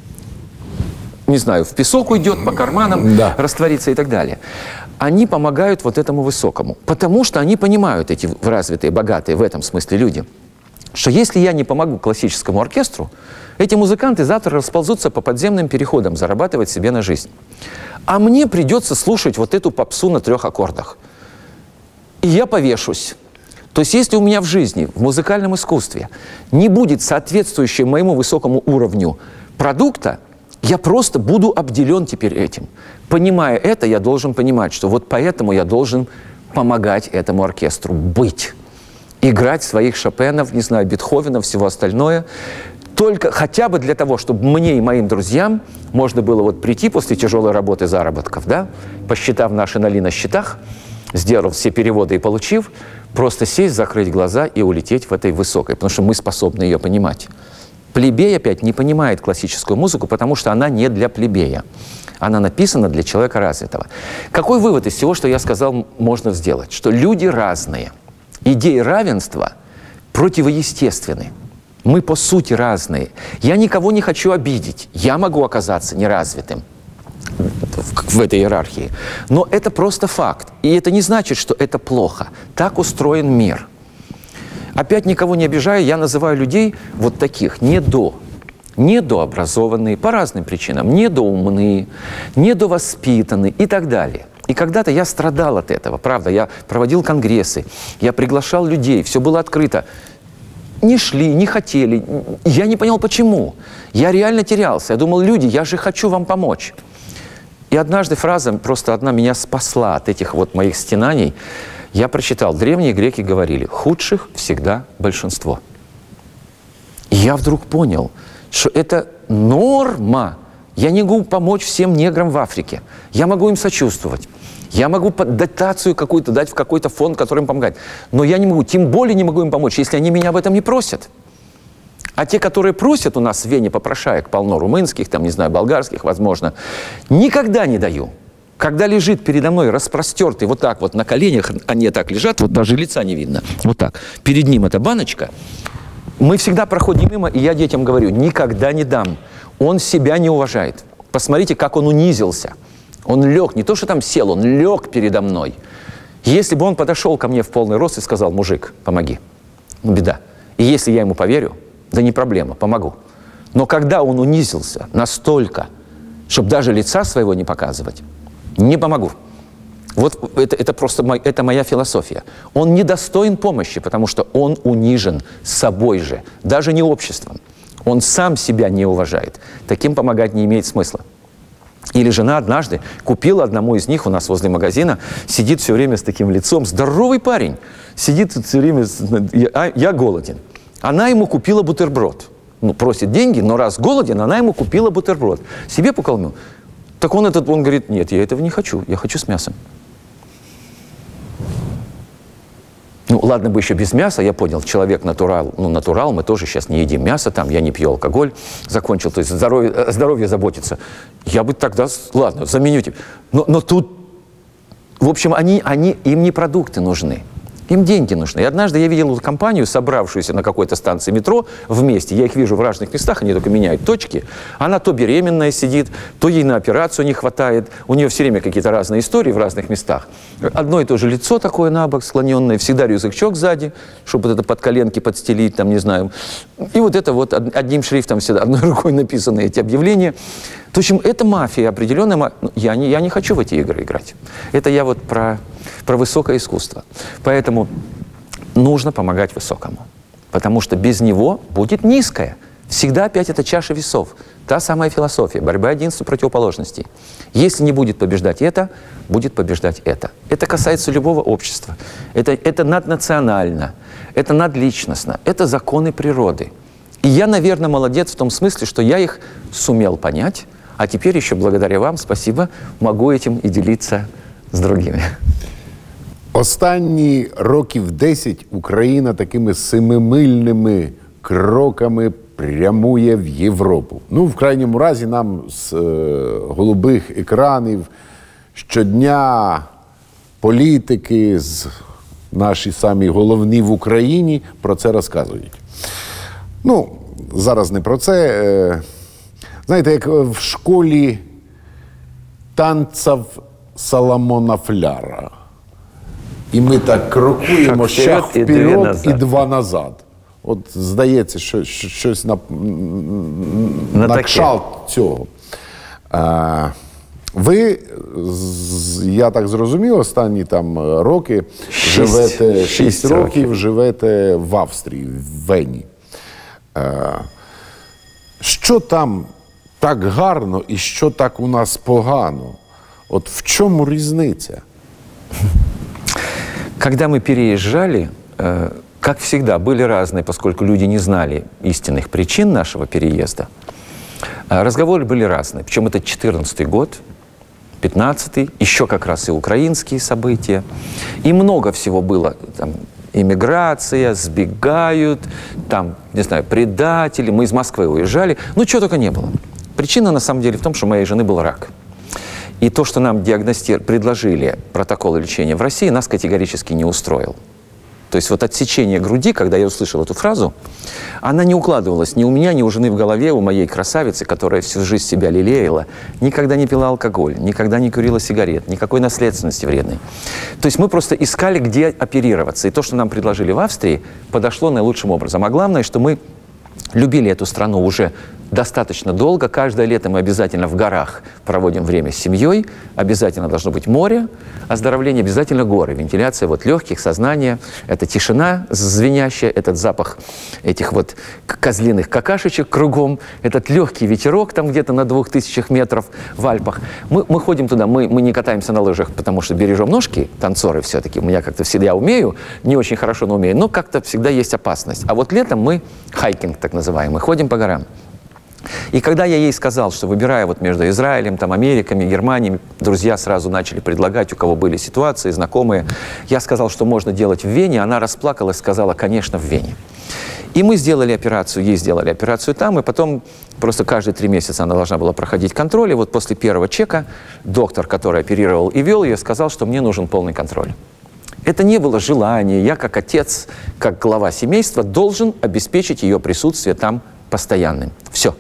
не знаю, в песок уйдет, по карманам, да, растворится и так далее. Они помогают вот этому высокому. Потому что они понимают, эти развитые, богатые в этом смысле люди, что если я не помогу классическому оркестру, эти музыканты завтра расползутся по подземным переходам, зарабатывать себе на жизнь. А мне придется слушать вот эту попсу на трех аккордах. И я повешусь. То есть если у меня в жизни, в музыкальном искусстве не будет соответствующего моему высокому уровню продукта, я просто буду обделен теперь этим. Понимая это, я должен понимать, что вот поэтому я должен помогать этому оркестру быть. Играть своих Шопенов, не знаю, Бетховенов, всего остальное. Только хотя бы для того, чтобы мне и моим друзьям можно было вот прийти после тяжелой работы заработков, да, посчитав наши ноли на счетах, сделав все переводы и получив, просто сесть, закрыть глаза и улететь в этой высокой, потому что мы способны ее понимать. Плебей опять не понимает классическую музыку, потому что она не для плебея. Она написана для человека развитого. Какой вывод из всего, что я сказал, можно сделать? Что люди разные. Идеи равенства противоестественны. Мы по сути разные. Я никого не хочу обидеть. Я могу оказаться неразвитым в, в этой иерархии. Но это просто факт. И это не значит, что это плохо. Так устроен мир. Опять никого не обижая, я называю людей вот таких недо. Недообразованные по разным причинам. Недоумные, недовоспитанные и так далее. И когда-то я страдал от этого, правда. Я проводил конгрессы, я приглашал людей, все было открыто. Не шли, не хотели. Я не понял, почему. Я реально терялся. Я думал, люди, я же хочу вам помочь. И однажды фраза, просто одна меня спасла от этих вот моих стенаний. Я прочитал, древние греки говорили, худших всегда большинство. И я вдруг понял, что это норма. Я не могу помочь всем неграм в Африке. Я могу им сочувствовать. Я могу дотацию какую-то дать в какой-то фонд, который им помогает. Но я не могу, тем более не могу им помочь, если они меня об этом не просят. А те, которые просят у нас в Вене попрошаек, полно румынских, там, не знаю, болгарских, возможно, никогда не даю. Когда лежит передо мной распростертый вот так вот на коленях, они так лежат, вот даже лица не видно, вот так, перед ним эта баночка, мы всегда проходим мимо, и я детям говорю, никогда не дам. Он себя не уважает. Посмотрите, как он унизился. Он лег, не то, что там сел, он лег передо мной. Если бы он подошел ко мне в полный рост и сказал, мужик, помоги, ну, беда. И если я ему поверю, да не проблема, помогу. Но когда он унизился настолько, чтобы даже лица своего не показывать, не помогу. Вот это, это просто мой, это моя философия. Он недостоин помощи, потому что он унижен собой же, даже не обществом. Он сам себя не уважает. Таким помогать не имеет смысла. Или жена однажды купила одному из них у нас возле магазина, сидит все время с таким лицом, здоровый парень, сидит все время, я, я голоден. Она ему купила бутерброд. Ну, просит деньги, но раз голоден, она ему купила бутерброд. Себе поколмил. Так он этот, он говорит, нет, я этого не хочу, я хочу с мясом. Ну, ладно бы еще без мяса, я понял, человек натурал, ну, натурал, мы тоже сейчас не едим мясо, там, я не пью алкоголь, закончил, то есть здоровье, здоровье заботиться. Я бы тогда, ладно, заменю тебе. Но, но тут, в общем, они, они, им не продукты нужны. Им деньги нужны. И однажды я видел эту компанию, собравшуюся на какой-то станции метро вместе. Я их вижу в разных местах, они только меняют точки. Она то беременная сидит, то ей на операцию не хватает. У нее все время какие-то разные истории в разных местах. Одно и то же лицо такое на бок склоненное, всегда рюкзачок сзади, чтобы вот это под коленки подстелить, там, не знаю. И вот это вот одним шрифтом всегда, одной рукой написаны эти объявления. В общем, это мафия, определенная мафия. Я не, я не хочу в эти игры играть. Это я вот про, про высокое искусство. Поэтому нужно помогать высокому. Потому что без него будет низкое. Всегда опять это чаша весов. Та самая философия, борьба единства противоположностей. Если не будет побеждать это, будет побеждать это. Это касается любого общества. Это, это наднационально, это надличностно, это законы природы. И я, наверное, молодец в том смысле, что я их сумел понять, а теперь еще благодаря вам, спасибо, могу этим и делиться з другими. Останні років десять Україна такими семимильними кроками прямує в Європу. Ну, в крайньому разі, нам з е, голубих екранів щодня політики, з наші самі головні в Україні про це розказують. Ну, зараз не про це. Е, знаєте, як в школі танців Соломона Фляра. І ми так крокуємо, шаг вперед, і, вперед і два назад. От здається, що, що щось на, на, на кшалт цього. А, ви, я так зрозумів, останні там роки шість, живете, шість років, років живете в Австрії, в Вені. А, що там так гарно і що так у нас погано? От в чому різниця? Когда мы переезжали, э, как всегда, были разные, поскольку люди не знали истинных причин нашего переезда. Э, разговоры были разные. Причем это четырнадцатый год, пятнадцатый, еще как раз и украинские события. И много всего было. Там, иммиграция, сбегают, там, не знаю, предатели. Мы из Москвы уезжали. Ну, чего только не было. Причина, на самом деле, в том, что у моей жены был рак. И то, что нам диагностировали, предложили протокол лечения в России, нас категорически не устроил. То есть вот отсечение груди, когда я услышал эту фразу, она не укладывалась ни у меня, ни у жены в голове, у моей красавицы, которая всю жизнь себя лелеяла, никогда не пила алкоголь, никогда не курила сигарет, никакой наследственности вредной. То есть мы просто искали, где оперироваться. И то, что нам предложили в Австрии, подошло наилучшим образом. А главное, что мы любили эту страну уже достаточно долго. Каждое лето мы обязательно в горах проводим время с семьей. Обязательно должно быть море. Оздоровление обязательно горы. Вентиляция вот легких, сознания. Это тишина звенящая, этот запах этих вот козлиных какашечек кругом. Этот легкий ветерок там где-то на двух тысячах метров в Альпах. Мы, мы ходим туда, мы, мы не катаемся на лыжах, потому что бережем ножки, танцоры все-таки. У меня как-то всегда я умею, не очень хорошо, но умею. Но как-то всегда есть опасность. А вот летом мы хайкинг так называемый, ходим по горам. И когда я ей сказал, что выбирая вот между Израилем, там, Америками, Германией, друзья сразу начали предлагать, у кого были ситуации, знакомые, я сказал, что можно делать в Вене, она расплакалась, сказала, конечно, в Вене. И мы сделали операцию, ей сделали операцию там, и потом просто каждые три месяца она должна была проходить контроль, и вот после первого чека доктор, который оперировал и вел ее, сказал, что мне нужен полный контроль. Это не было желание, я как отец, как глава семейства должен обеспечить ее присутствие там постоянным. Все.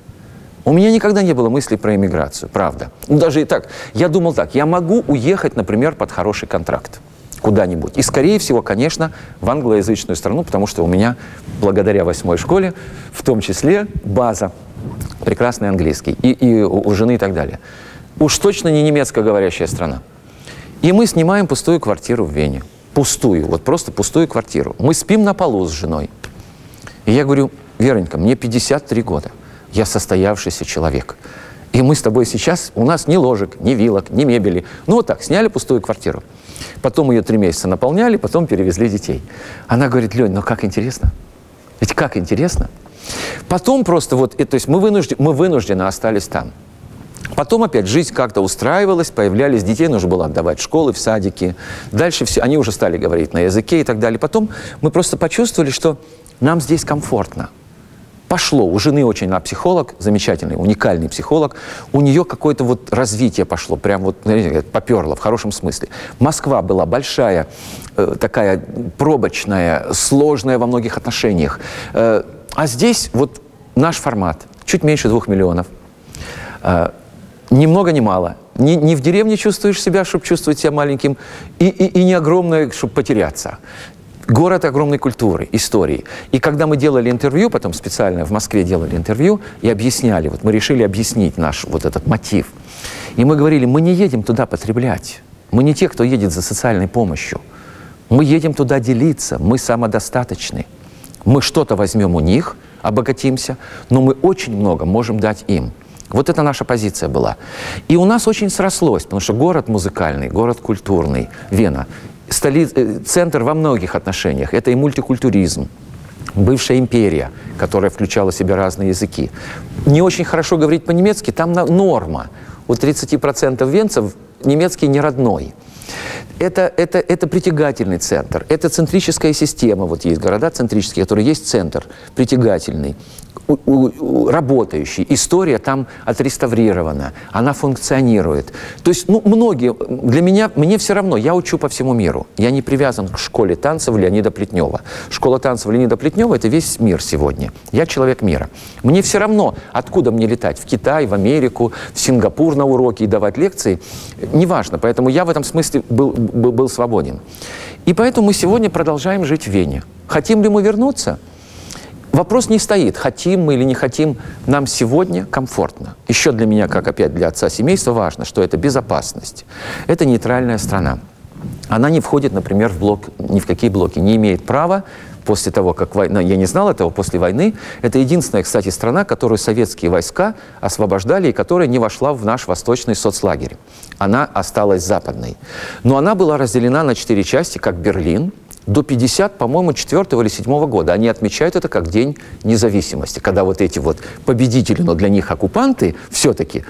У меня никогда не было мыслей про эмиграцию, правда. Ну, даже и так. Я думал так, я могу уехать, например, под хороший контракт куда-нибудь. И, скорее всего, конечно, в англоязычную страну, потому что у меня, благодаря восьмой школе, в том числе база, прекрасный английский, и, и у, у жены и так далее. Уж точно не немецкоговорящая страна. И мы снимаем пустую квартиру в Вене. Пустую, вот просто пустую квартиру. Мы спим на полу с женой. И я говорю, Веронька, мне пятьдесят три года. Я состоявшийся человек. И мы с тобой сейчас, у нас ни ложек, ни вилок, ни мебели. Ну вот так, сняли пустую квартиру. Потом ее три месяца наполняли, потом перевезли детей. Она говорит, Лень, ну как интересно. Ведь как интересно. Потом просто вот, то есть мы вынуждены, мы вынуждены остались там. Потом опять жизнь как-то устраивалась, появлялись детей, нужно было отдавать в школы, в садики. Дальше все, они уже стали говорить на языке и так далее. Потом мы просто почувствовали, что нам здесь комфортно. Пошло. У жены очень, она психолог, замечательный, уникальный психолог. У нее какое-то вот развитие пошло, прям вот, поперло в хорошем смысле. Москва была большая, э, такая пробочная, сложная во многих отношениях. Э, а здесь вот наш формат, чуть меньше двух миллионов. Э, ни много, ни мало. Не, не в деревне чувствуешь себя, чтобы чувствовать себя маленьким, и, и, и не огромное, чтобы потеряться. Город огромной культуры, истории. И когда мы делали интервью, потом специально в Москве делали интервью и объясняли, вот мы решили объяснить наш вот этот мотив. И мы говорили, мы не едем туда потреблять. Мы не те, кто едет за социальной помощью. Мы едем туда делиться, мы самодостаточны. Мы что-то возьмем у них, обогатимся, но мы очень много можем дать им. Вот это наша позиция была. И у нас очень срослось, потому что город музыкальный, город культурный, Вена, столи... центр во многих отношениях. Это и мультикультуризм, бывшая империя, которая включала в себя разные языки. Не очень хорошо говорить по-немецки, там норма. У тридцати процентов венцев немецкий не родной. Это, это, это притягательный центр, это центрическая система. Вот есть города центрические, которые есть центр притягательный, у, у, работающий. История там отреставрирована, она функционирует. То есть, ну, многие, для меня, мне все равно, я учу по всему миру. Я не привязан к школе танцев Леонида Плетнева. Школа танцев Леонида Плетнева – это весь мир сегодня. Я человек мира. Мне все равно, откуда мне летать, в Китай, в Америку, в Сингапур на уроки и давать лекции, неважно. Поэтому я в этом смысле был, был, был свободен. И поэтому мы сегодня продолжаем жить в Вене. Хотим ли мы вернуться? Вопрос не стоит, хотим мы или не хотим, нам сегодня комфортно. Еще для меня, как опять для отца семейства, важно, что это безопасность. Это нейтральная страна. Она не входит, например, в блок, ни в какие блоки, не имеет права после того, как война, я не знал этого, после войны, это единственная, кстати, страна, которую советские войска освобождали и которая не вошла в наш восточный соцлагерь. Она осталась западной. Но она была разделена на четыре части, как Берлин, до пятьдесят, по-моему, четвёртого или седьмого года. Они отмечают это как День независимости, когда вот эти вот победители, но для них оккупанты все-таки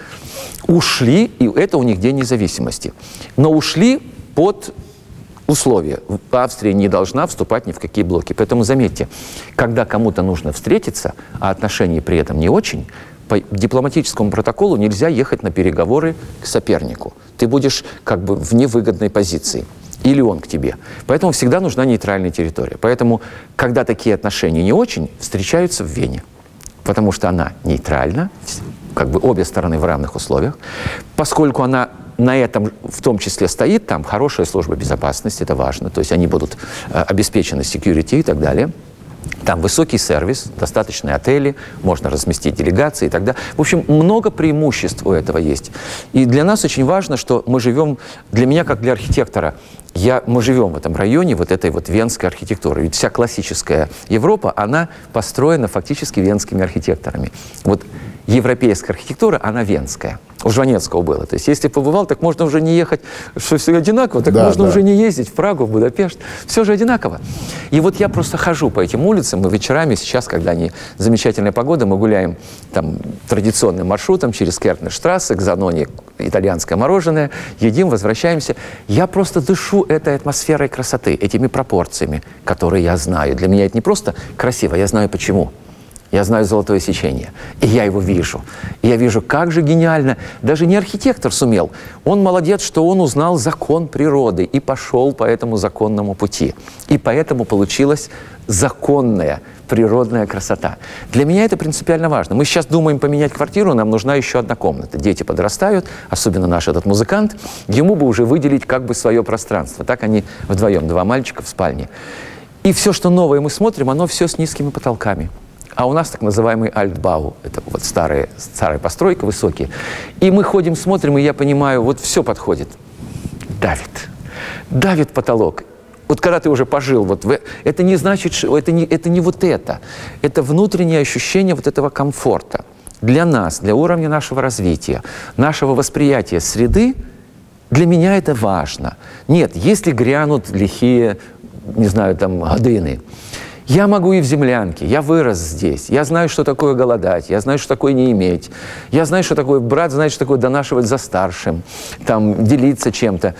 ушли, и это у них День независимости. Но ушли под условия. Австрия не должна вступать ни в какие блоки. Поэтому заметьте, когда кому-то нужно встретиться, а отношения при этом не очень, по дипломатическому протоколу нельзя ехать на переговоры к сопернику. Ты будешь как бы в невыгодной позиции. Или он к тебе. Поэтому всегда нужна нейтральная территория. Поэтому, когда такие отношения не очень, встречаются в Вене. Потому что она нейтральна, как бы обе стороны в равных условиях. Поскольку она на этом в том числе стоит, там хорошая служба безопасности, это важно. То есть они будут э, обеспечены security и так далее. Там высокий сервис, достаточные отели, можно разместить делегации и так далее. В общем, много преимуществ у этого есть. И для нас очень важно, что мы живем, для меня, как для архитектора, я, мы живем в этом районе вот этой вот венской архитектуры. Ведь вся классическая Европа, она построена фактически венскими архитекторами. Вот европейская архитектура, она венская. У Жванецкого было. То есть, если побывал, так можно уже не ехать, что все одинаково, так да, можно да. уже не ездить в Прагу, в Будапешт. Все же одинаково. И вот я просто хожу по этим улицам, мы вечерами сейчас, когда они замечательная погода, мы гуляем там традиционным маршрутом через Кернерштрассе к Заноне, итальянское мороженое, едим, возвращаемся. Я просто дышу этой атмосферой красоты, этими пропорциями, которые я знаю. Для меня это не просто красиво, я знаю почему. Я знаю золотое сечение, и я его вижу. И я вижу, как же гениально. Даже не архитектор сумел. Он молодец, что он узнал закон природы и пошел по этому законному пути. И поэтому получилась законная природная красота. Для меня это принципиально важно. Мы сейчас думаем поменять квартиру, нам нужна еще одна комната. Дети подрастают, особенно наш этот музыкант. Ему бы уже выделить как бы свое пространство. Так они вдвоем, два мальчика в спальне. И все, что новое мы смотрим, оно все с низкими потолками. А у нас так называемый альтбау. Это вот старая, старая постройка, высокие. И мы ходим, смотрим, и я понимаю, вот все подходит. Давит. Давит потолок. Вот когда ты уже пожил, вот в... это не значит, что это не, это не вот это. Это внутреннее ощущение вот этого комфорта. Для нас, для уровня нашего развития, нашего восприятия среды, для меня это важно. Нет, если грянут лихие, не знаю, там, годины, Я могу и в землянке, я вырос здесь, я знаю, что такое голодать, я знаю, что такое не иметь, я знаю, что такое брат, знает, что такое донашивать за старшим, там, делиться чем-то.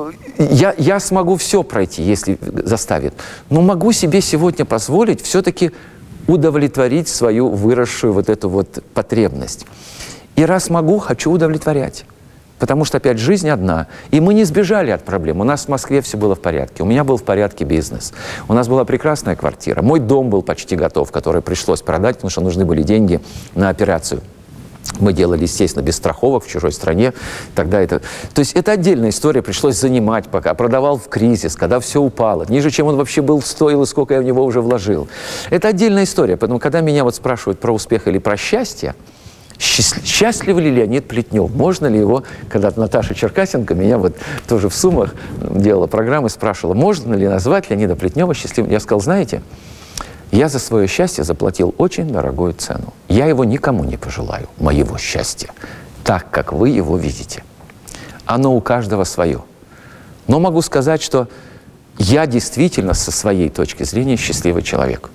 Я, я смогу все пройти, если заставит. Но могу себе сегодня позволить все-таки удовлетворить свою выросшую вот эту вот потребность. И раз могу, хочу удовлетворять. Потому что, опять, жизнь одна. И мы не сбежали от проблем. У нас в Москве все было в порядке. У меня был в порядке бизнес. У нас была прекрасная квартира. Мой дом был почти готов, который пришлось продать, потому что нужны были деньги на операцию. Мы делали, естественно, без страховок в чужой стране. Тогда это... То есть это отдельная история. Пришлось занимать пока. Продавал в кризис, когда все упало. Ниже, чем он вообще был, стоил, и сколько я в него уже вложил. Это отдельная история. Поэтому, когда меня вот спрашивают про успех или про счастье, счастлив ли Леонид Плетнев? Можно ли его, когда Наташа Черкасенко меня вот тоже в Сумах делала программы, спрашивала, можно ли назвать Леонида Плетнева счастливым? Я сказал, знаете, я за свое счастье заплатил очень дорогую цену. Я его никому не пожелаю, моего счастья, так, как вы его видите. Оно у каждого свое. Но могу сказать, что я действительно со своей точки зрения счастливый человек.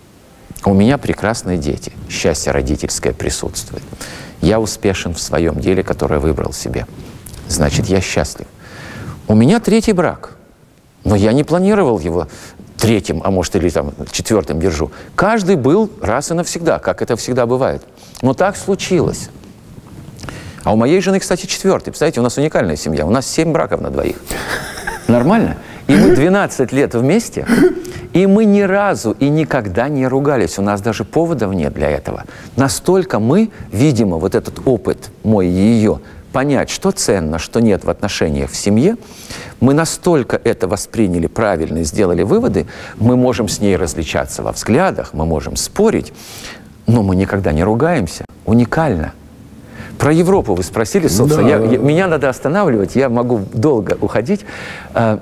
У меня прекрасные дети, счастье родительское присутствует. Я успешен в своем деле, которое выбрал себе. Значит, я счастлив. У меня третий брак, но я не планировал его третьим, а может или там четвертым держу. Каждый был раз и навсегда, как это всегда бывает. Но так случилось. А у моей жены, кстати, четвертый. Представляете, у нас уникальная семья. У нас семь браков на двоих. Нормально? И мы двенадцать лет вместе, и мы ни разу и никогда не ругались. У нас даже поводов нет для этого. Настолько мы, видимо, вот этот опыт мой и ее, понять, что ценно, что нет в отношениях в семье, мы настолько это восприняли правильно и сделали выводы, мы можем с ней различаться во взглядах, мы можем спорить, но мы никогда не ругаемся. Уникально. Про Европу вы спросили, собственно. Да. Я, я, меня надо останавливать, я могу долго уходить. А,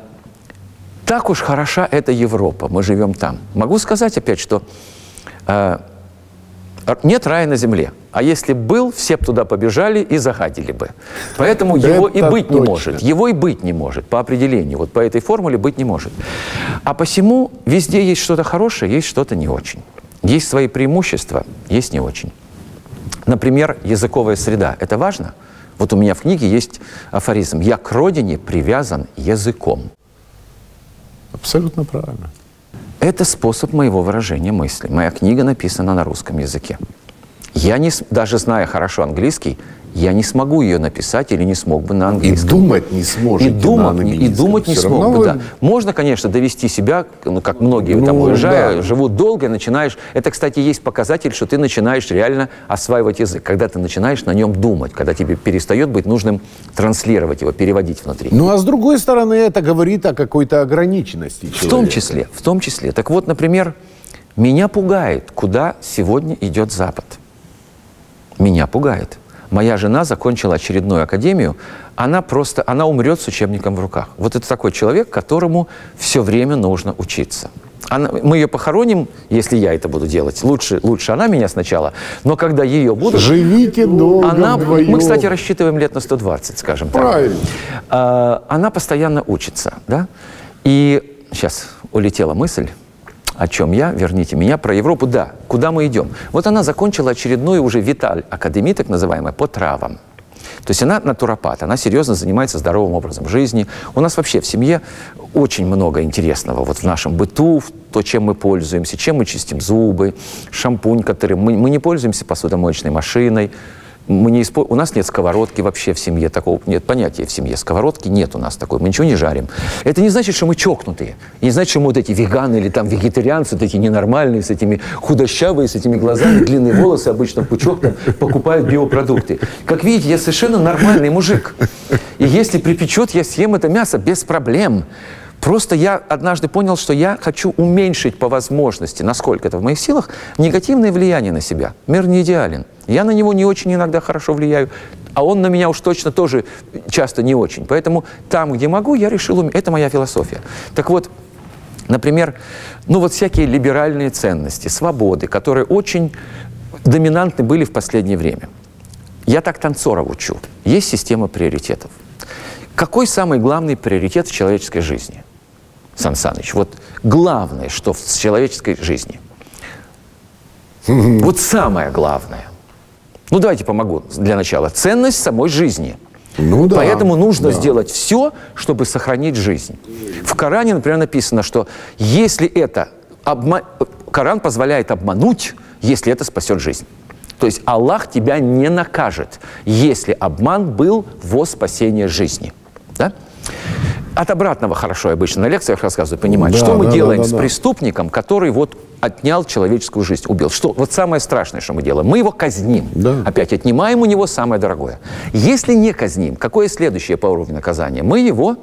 так уж хороша эта Европа, мы живем там. Могу сказать опять, что а, нет рая на земле. А если был, все бы туда побежали и загадили бы. Поэтому его и быть не может. Его и быть не может по определению. Вот по этой формуле быть не может. А посему везде есть что-то хорошее, есть что-то не очень. Есть свои преимущества, есть не очень. Например, языковая среда. Это важно? Вот у меня в книге есть афоризм. «Я к родине привязан языком». Абсолютно правильно. Это способ моего выражения мысли. Моя книга написана на русском языке. Я не, даже зная хорошо английский, я не смогу ее написать или не смог бы на английском. И думать не сможете и думать, на И думать не смог бы, вы... да. Можно, конечно, довести себя, ну, как многие ну, там уезжают, да. живут долго, начинаешь... Это, кстати, есть показатель, что ты начинаешь реально осваивать язык. Когда ты начинаешь на нем думать, когда тебе перестает быть нужным транслировать его, переводить внутри. Ну, а с другой стороны, это говорит о какой-то ограниченности человека. В том числе, в том числе. Так вот, например, меня пугает, куда сегодня идет Запад. Меня пугает. Моя жена закончила очередную академию, она просто, она умрет с учебником в руках. Вот это такой человек, которому все время нужно учиться. Она, мы ее похороним, если я это буду делать. Лучше, лучше она меня сначала, но когда ее будут... Живите долго она, вдвоем. Мы, кстати, рассчитываем лет на сто двадцать, скажем так. Правильно. А, она постоянно учится, да? И сейчас улетела мысль. О чем я, верните меня, про Европу, да, куда мы идем. Вот она закончила очередную уже Виталь Академию, так называемую, по травам. То есть она натуропат, она серьезно занимается здоровым образом жизни. У нас вообще в семье очень много интересного вот в нашем быту, в то, чем мы пользуемся, чем мы чистим зубы, шампунь, который... Мы, мы не пользуемся посудомоечной машиной. Мы не исп... У нас нет сковородки вообще в семье, такого нет понятия в семье. Сковородки нет у нас такой, мы ничего не жарим. Это не значит, что мы чокнутые. И не значит, что мы вот эти веганы или там вегетарианцы, вот эти ненормальные, с этими худощавые, с этими глазами, длинные волосы, обычно в пучок, там, покупают биопродукты. Как видите, я совершенно нормальный мужик. И если припечет, я съем это мясо без проблем. Просто я однажды понял, что я хочу уменьшить по возможности, насколько это в моих силах, негативное влияние на себя. Мир не идеален. Я на него не очень иногда хорошо влияю, а он на меня уж точно тоже часто не очень. Поэтому там, где могу, я решил, это моя философия. Так вот, например, ну вот всякие либеральные ценности, свободы, которые очень доминантны были в последнее время. Я так танцоров учу. Есть система приоритетов. Какой самый главный приоритет в человеческой жизни? Сан Саныч, вот главное, что в человеческой жизни. Вот самое главное. Ну, давайте помогу для начала. Ценность самой жизни. Ну, да, Поэтому нужно да. сделать все, чтобы сохранить жизнь. В Коране, например, написано, что если это... Обма... Коран позволяет обмануть, если это спасет жизнь. То есть Аллах тебя не накажет, если обман был во спасение жизни. Да? От обратного хорошо обычно на лекциях рассказываю, понимать, да, что мы да, делаем да, да, с да. преступником, который вот отнял человеческую жизнь, убил. Что? Вот самое страшное, что мы делаем. Мы его казним. Да. Опять отнимаем у него самое дорогое. Если не казним, какое следующее по уровню наказания? Мы его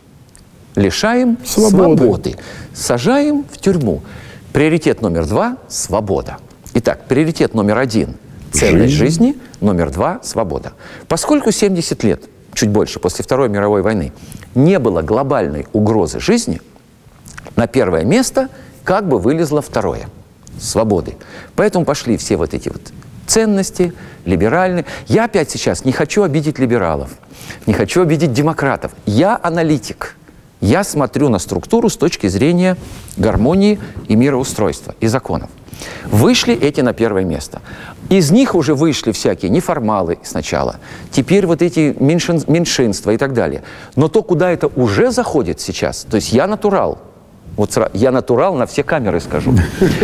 лишаем Свободы. свободы, сажаем в тюрьму. Приоритет номер два – свобода. Итак, приоритет номер один – ценность Жизнь. жизни, номер два – свобода. Поскольку семьдесят лет, чуть больше, после Второй мировой войны, не было глобальной угрозы жизни, на первое место как бы вылезло второе – свободы. Поэтому пошли все вот эти вот ценности, либеральные. Я опять сейчас не хочу обидеть либералов, не хочу обидеть демократов. Я аналитик. Я смотрю на структуру с точки зрения гармонии и мироустройства, и законов. Вышли эти на первое место. Из них уже вышли всякие неформалы сначала, теперь вот эти меньшин, меньшинства и так далее. Но то, куда это уже заходит сейчас, то есть я натурал, вот я натурал на все камеры скажу.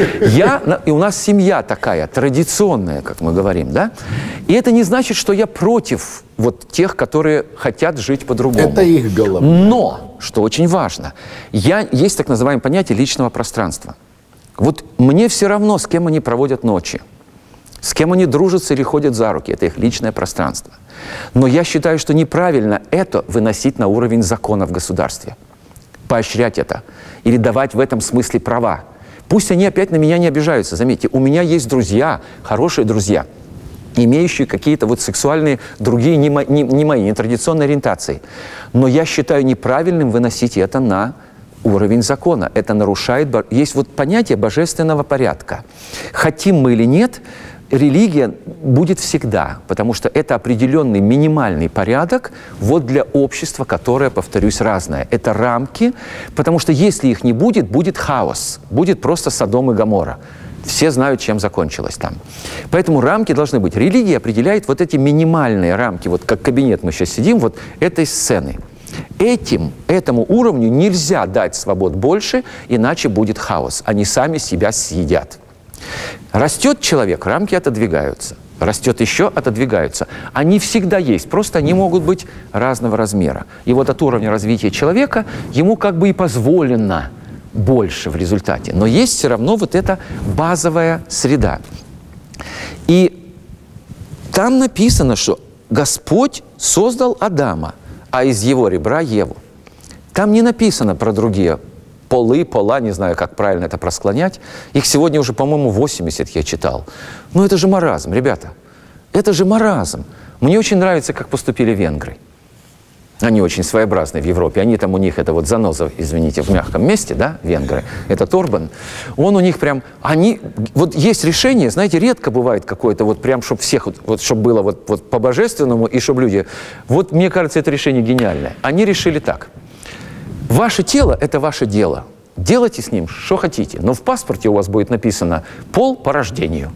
Я, и у нас семья такая, традиционная, как мы говорим, да? И это не значит, что я против вот тех, которые хотят жить по-другому. Это их голова. Но, что очень важно, я, есть так называемое понятие личного пространства. Вот мне все равно, с кем они проводят ночи, с кем они дружатся или ходят за руки. Это их личное пространство. Но я считаю, что неправильно это выносить на уровень закона в государстве. Поощрять это. Или давать в этом смысле права. Пусть они опять на меня не обижаются. Заметьте, у меня есть друзья, хорошие друзья, имеющие какие-то вот сексуальные, другие, не, мо, не, не мои, нетрадиционные ориентации. Но я считаю неправильным выносить это на уровень закона. Это нарушает... Есть вот понятие божественного порядка. Хотим мы или нет, религия будет всегда, потому что это определенный минимальный порядок вот для общества, которое, повторюсь, разное. Это рамки, потому что если их не будет, будет хаос, будет просто Содом и Гоморра. Все знают, чем закончилось там. Поэтому рамки должны быть. Религия определяет вот эти минимальные рамки, вот как кабинет мы сейчас сидим, вот этой сцены. Этим, этому уровню нельзя дать свобод больше, иначе будет хаос. Они сами себя съедят. Растет человек, рамки отодвигаются. Растет еще, отодвигаются. Они всегда есть, просто они могут быть разного размера. И вот от уровня развития человека ему как бы и позволено больше в результате. Но есть все равно вот эта базовая среда. И там написано, что Господь создал Адама, а из его ребра Еву. Там не написано про другие полы, пола, не знаю, как правильно это просклонять. Их сегодня уже, по-моему, восемьдесят я читал. Но это же маразм, ребята. Это же маразм. Мне очень нравится, как поступили венгры. Они очень своеобразные в Европе. Они там, у них это вот заноза, извините, в мягком месте, да, венгры. Этот Орбан. Он у них прям, они, вот есть решение, знаете, редко бывает какое-то вот прям, чтобы всех, вот, вот чтобы было вот, вот по-божественному, и чтобы люди... Вот мне кажется, это решение гениальное. Они решили так. Ваше тело – это ваше дело. Делайте с ним, что хотите. Но в паспорте у вас будет написано «пол по рождению».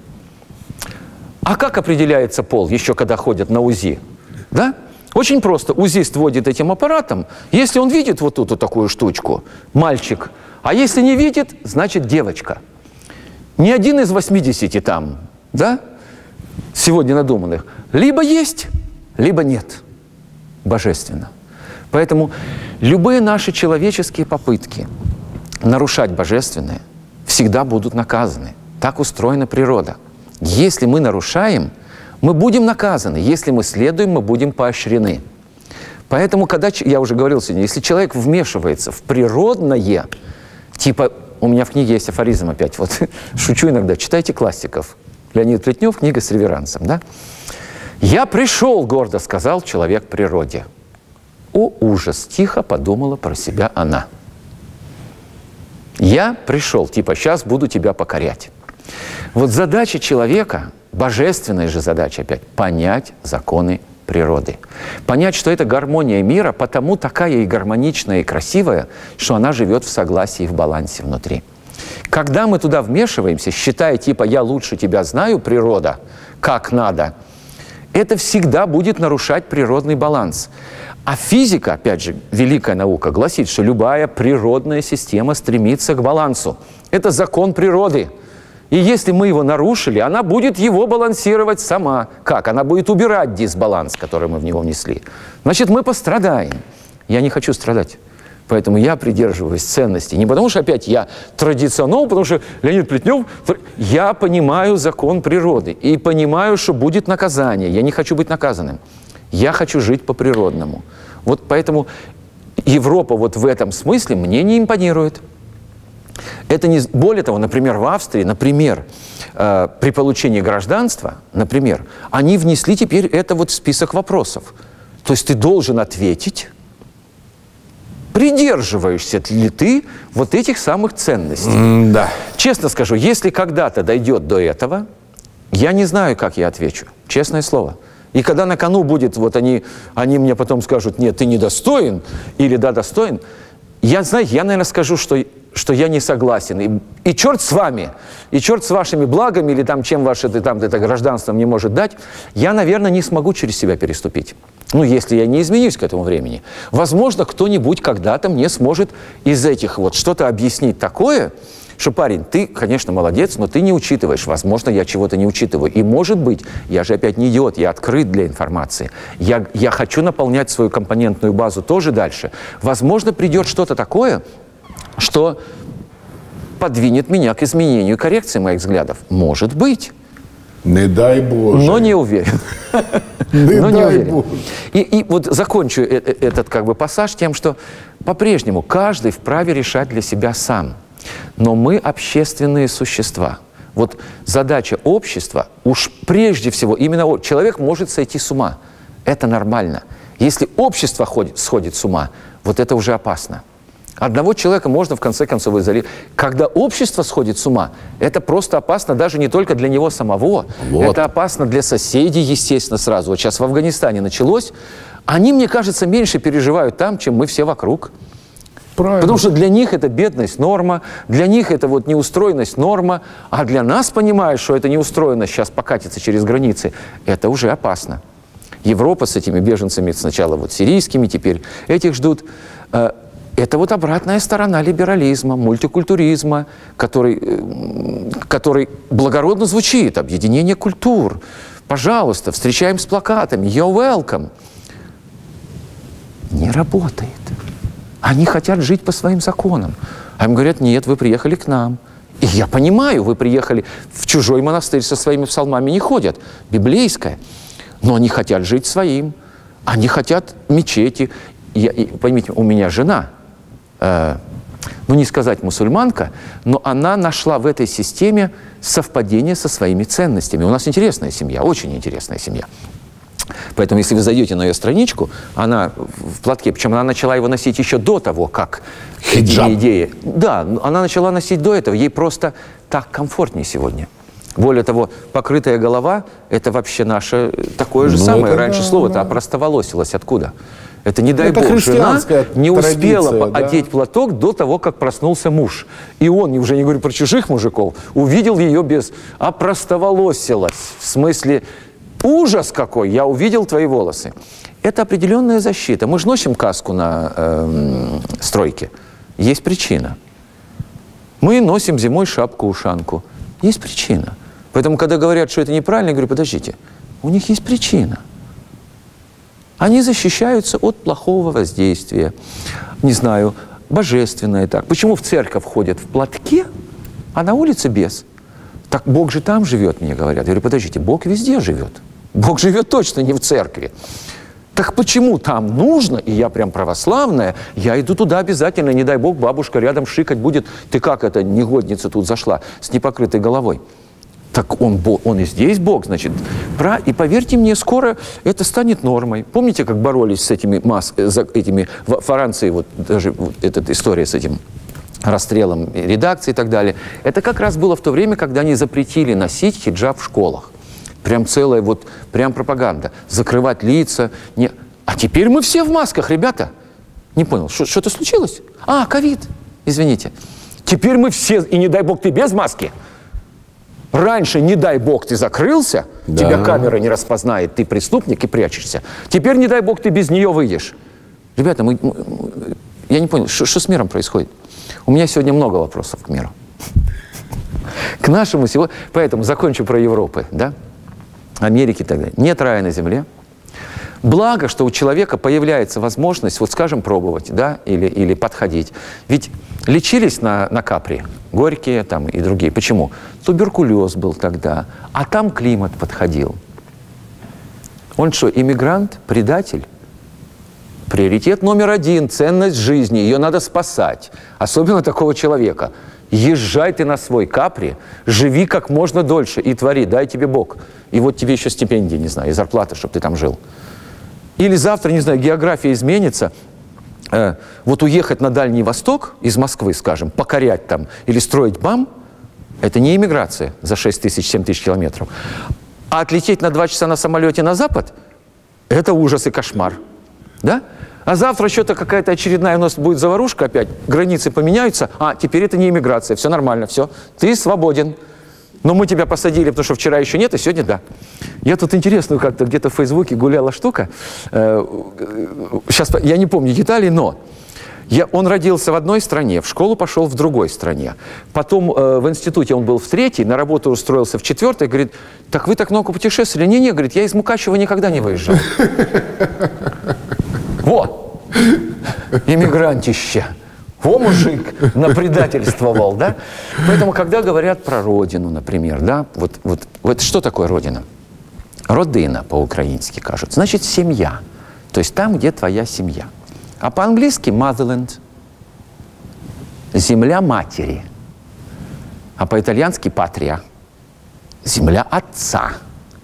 А как определяется пол, еще когда ходят на УЗИ? Да? Очень просто. УЗИст вводит этим аппаратом. Если он видит вот тут вот такую штучку, мальчик, а если не видит, значит девочка. Ни один из восьмидесяти там, да, сегодня надуманных, либо есть, либо нет. Божественно. Поэтому любые наши человеческие попытки нарушать божественное всегда будут наказаны. Так устроена природа. Если мы нарушаем, мы будем наказаны. Если мы следуем, мы будем поощрены. Поэтому, когда, я уже говорил сегодня, если человек вмешивается в природное, типа, у меня в книге есть афоризм опять, вот шучу иногда, читайте классиков. Леонид Плетнев, книга с реверансом, да? «Я пришел, гордо сказал человек природе». О, ужас! Тихо подумала про себя она. Я пришел, типа, сейчас буду тебя покорять. Вот задача человека, божественная же задача опять, понять законы природы. природы. Понять, что это гармония мира, потому такая и гармоничная, и красивая, что она живет в согласии и в балансе внутри. Когда мы туда вмешиваемся, считая типа «я лучше тебя знаю, природа, как надо», это всегда будет нарушать природный баланс. А физика, опять же, великая наука, гласит, что любая природная система стремится к балансу. Это закон природы. И если мы его нарушили, она будет его балансировать сама. Как? Она будет убирать дисбаланс, который мы в него внесли. Значит, мы пострадаем. Я не хочу страдать. Поэтому я придерживаюсь ценностей. Не потому что опять я традиционал, потому что Леонид Плетнев... Я понимаю закон природы и понимаю, что будет наказание. Я не хочу быть наказанным. Я хочу жить по-природному. Вот поэтому Европа вот в этом смысле мне не импонирует. Это не... Более того, например, в Австрии, например, э, при получении гражданства, например, они внесли теперь это вот в список вопросов. То есть ты должен ответить, придерживаешься ли ты вот этих самых ценностей. Mm, да. Честно скажу, если когда-то дойдет до этого, я не знаю, как я отвечу. Честное слово. И когда на кону будет, вот они, они мне потом скажут, нет, ты недостоин, или да, достоин, я, знаете, я, наверное, скажу, что, что я не согласен. И, и черт с вами, и черт с вашими благами, или там, чем ваше там, это гражданство мне может дать, я, наверное, не смогу через себя переступить. Ну, если я не изменюсь к этому времени. Возможно, кто-нибудь когда-то мне сможет из этих вот что-то объяснить такое, что, парень, ты, конечно, молодец, но ты не учитываешь. Возможно, я чего-то не учитываю. И, может быть, я же опять не идиот, я открыт для информации. Я, я хочу наполнять свою компонентную базу тоже дальше. Возможно, придет что-то такое, что подвинет меня к изменению и коррекции моих взглядов. Может быть. Не дай Боже. Но не уверен. Не Но не дай уверен. Боже. И, и вот закончу этот как бы пассаж тем, что по-прежнему каждый вправе решать для себя сам. Но мы общественные существа. Вот задача общества, уж прежде всего, именно человек может сойти с ума. Это нормально. Если общество ходит, сходит с ума, вот это уже опасно. Одного человека можно, в конце концов, изолировать. Когда общество сходит с ума, это просто опасно даже не только для него самого. Вот. Это опасно для соседей, естественно, сразу. Вот сейчас в Афганистане началось. Они, мне кажется, меньше переживают там, чем мы все вокруг. Правильно. Потому что для них это бедность норма, для них это вот неустроенность норма, а для нас, понимаешь, что эта неустроенность сейчас покатится через границы, это уже опасно. Европа с этими беженцами, сначала вот сирийскими, теперь этих ждут. Это вот обратная сторона либерализма, мультикультуризма, который, который благородно звучит, объединение культур. Пожалуйста, встречаем с плакатами, you're welcome. Не работает. Они хотят жить по своим законам. А им говорят, нет, вы приехали к нам. И я понимаю, вы приехали в чужой монастырь со своими псалмами не ходят, библейское. Но они хотят жить своим. Они хотят мечети. Я, и, поймите, у меня жена, э, ну не сказать мусульманка, но она нашла в этой системе совпадение со своими ценностями. У нас интересная семья, очень интересная семья. Поэтому, если вы зайдете на ее страничку, она в платке, причем она начала его носить еще до того, как хиджаб. Идея. Да, она начала носить до этого, ей просто так комфортнее сегодня. Более того, покрытая голова – это вообще наше такое же ну, самое. Раньше да, слово-то да. опростоволосилось. Откуда? Это, не дай это бог, жена не успела да. одеть платок до того, как проснулся муж. И он, уже не говорю про чужих мужиков, увидел ее без опростоволосилась. В смысле, ужас какой, я увидел твои волосы. Это определенная защита. Мы же носим каску на э, стройке. Есть причина. Мы носим зимой шапку-ушанку. Есть причина. Поэтому, когда говорят, что это неправильно, я говорю, подождите, у них есть причина. Они защищаются от плохого воздействия. Не знаю, божественное так. Почему в церковь ходят в платке, а на улице без? Так Бог же там живет, мне говорят. Я говорю, подождите, Бог везде живет. Бог живет точно не в церкви. Так почему там нужно, и я прям православная, я иду туда обязательно, не дай Бог, бабушка рядом шикать будет. Ты как эта негодница тут зашла с непокрытой головой? Так он, он и здесь Бог, значит. Про, и поверьте мне, скоро это станет нормой. Помните, как боролись с этими, масс, этими во Франции, вот даже вот эта история с этим расстрелом редакции и так далее. Это как раз было в то время, когда они запретили носить хиджаб в школах. Прям целая вот, прям пропаганда. Закрывать лица. Не... А теперь мы все в масках, ребята. Не понял, что-то случилось? А, ковид, извините. Теперь мы все, и не дай бог ты без маски. Раньше, не дай бог, ты закрылся, да. Тебя камера не распознает, ты преступник и прячешься. Теперь, не дай бог, ты без нее выйдешь. Ребята, мы, я не понял, что с миром происходит? У меня сегодня много вопросов к миру. К нашему сегодня. Поэтому закончу про Европы, да? Америки и так далее. Нет рая на земле. Благо, что у человека появляется возможность, вот скажем, пробовать, да, или, или подходить. Ведь лечились на, на Капри, Горькие там и другие. Почему? Туберкулез был тогда, а там климат подходил. Он что, иммигрант, предатель? Приоритет номер один – ценность жизни, ее надо спасать. Особенно такого человека. Езжай ты на свой Капри, живи как можно дольше и твори, дай тебе Бог. И вот тебе еще стипендии, не знаю, и зарплата, чтобы ты там жил. Или завтра, не знаю, география изменится, э, вот уехать на Дальний Восток из Москвы, скажем, покорять там или строить БАМ, это не иммиграция за шесть тысяч, семь тысяч километров. А отлететь на два часа на самолете на Запад – это ужас и кошмар. Да? А завтра что-то какая-то очередная у нас будет заварушка опять, границы поменяются, а теперь это не иммиграция, все нормально, все, ты свободен. Но мы тебя посадили, потому что вчера еще нет, а сегодня да. Я тут интересную как-то где-то в Фейсбуке гуляла штука. Сейчас я не помню деталей, но я, он родился в одной стране, в школу пошел в другой стране. Потом э, в институте он был в третьей, на работу устроился в четвертой. Говорит, так вы так много путешествовали? Не-не, говорит, я из Мукачева никогда не выезжал. Вот, иммигрантище. О, мужик, напредательствовал, да? Поэтому, когда говорят про родину, например, да, вот, вот, вот что такое родина? Родина по-украински кажется, значит, семья. То есть там, где твоя семья. А по-английски motherland, земля матери. А по-итальянски patria, земля отца.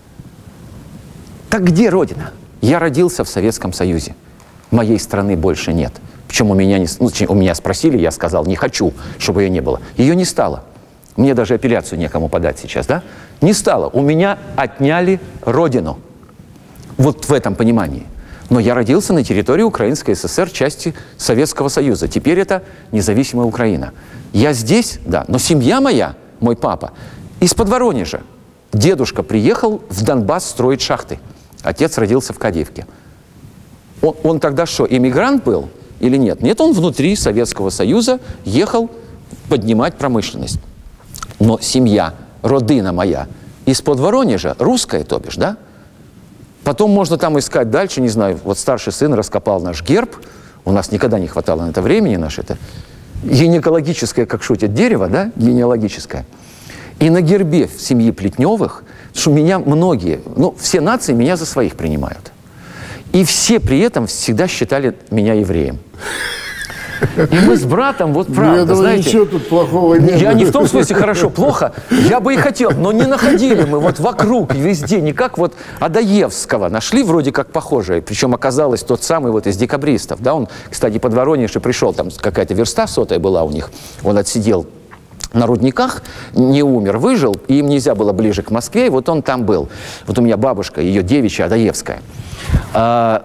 Так где родина? Я родился в Советском Союзе. Моей страны больше нет. Причем у меня, не, ну, у меня спросили, я сказал, не хочу, чтобы ее не было. Ее не стало. Мне даже апелляцию некому подать сейчас, да? Не стало. У меня отняли родину. Вот в этом понимании. Но я родился на территории Украинской ССР, части Советского Союза. Теперь это независимая Украина. Я здесь, да, но семья моя, мой папа, из-под Воронежа. Дедушка приехал в Донбасс строить шахты. Отец родился в Кадиевке. Он, он тогда что, иммигрант был или нет? Нет, он внутри Советского Союза ехал поднимать промышленность. Но семья, родина моя, из-под Воронежа, русская, то бишь, да? Потом можно там искать дальше, не знаю, вот старший сын раскопал наш герб, у нас никогда не хватало на это времени, наше это генеалогическое, как шутят, дерево, да, генеалогическое. И на гербе в семье Плетневых, что меня многие, ну, все нации меня за своих принимают. И все при этом всегда считали меня евреем. И мы с братом, вот правда, ну, знаете... ничего тут плохого нет. Я не в том смысле хорошо, плохо. Я бы и хотел, но не находили мы вот вокруг, везде, не как вот Адаевского. Нашли вроде как похожее, причем оказалось тот самый вот из декабристов. Да, он, кстати, под Воронеж и пришел, там какая-то верста сотая была у них. Он отсидел на рудниках, не умер, выжил, и им нельзя было ближе к Москве, и вот он там был. Вот у меня бабушка, ее девичья, Адаевская. А...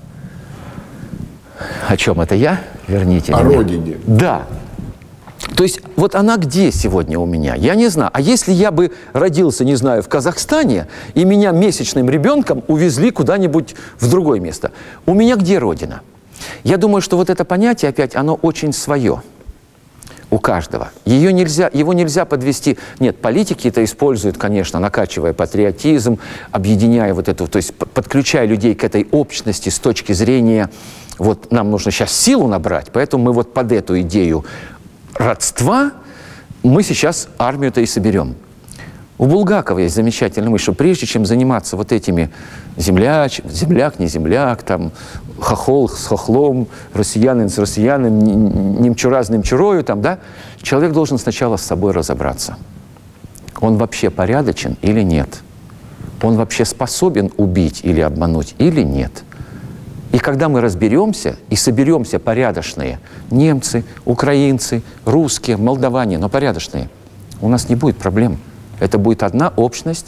О чем это я? Верните О меня. родине. Да. То есть вот она где сегодня у меня? Я не знаю. А если я бы родился, не знаю, в Казахстане, и меня месячным ребенком увезли куда-нибудь в другое место? У меня где родина? Я думаю, что вот это понятие опять, оно очень свое. У каждого. Ее нельзя, его нельзя подвести. Нет, политики это используют, конечно, накачивая патриотизм, объединяя вот эту, то есть подключая людей к этой общности с точки зрения, вот нам нужно сейчас силу набрать, поэтому мы вот под эту идею родства мы сейчас армию-то и соберем. У Булгакова есть замечательная мысль, что прежде чем заниматься вот этими земляч, земляк, не земляк, там, хохол с хохлом, россиянин с россиянином, немчура с немчурою, там, да, человек должен сначала с собой разобраться. Он вообще порядочен или нет? Он вообще способен убить или обмануть или нет? И когда мы разберемся и соберемся порядочные, немцы, украинцы, русские, молдаване, но порядочные, у нас не будет проблем. Это будет одна общность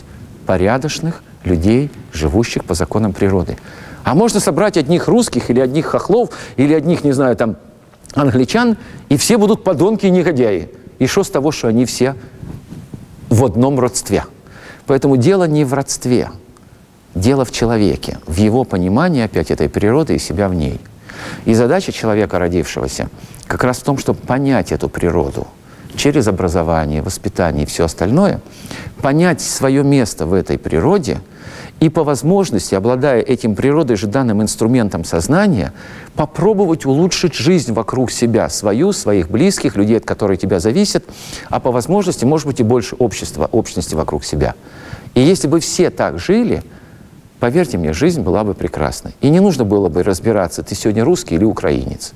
порядочных людей, живущих по законам природы. А можно собрать одних русских или одних хохлов, или одних, не знаю, там, англичан, и все будут подонки и негодяи. И что с того, что они все в одном родстве? Поэтому дело не в родстве, дело в человеке, в его понимании опять этой природы и себя в ней. И задача человека, родившегося, как раз в том, чтобы понять эту природу через образование, воспитание и все остальное, понять свое место в этой природе и по возможности, обладая этим природой же данным инструментом сознания, попробовать улучшить жизнь вокруг себя, свою, своих близких, людей, от которых тебя зависят, а по возможности, может быть, и больше общества, общности вокруг себя. И если бы все так жили, поверьте мне, жизнь была бы прекрасной. И не нужно было бы разбираться, ты сегодня русский или украинец.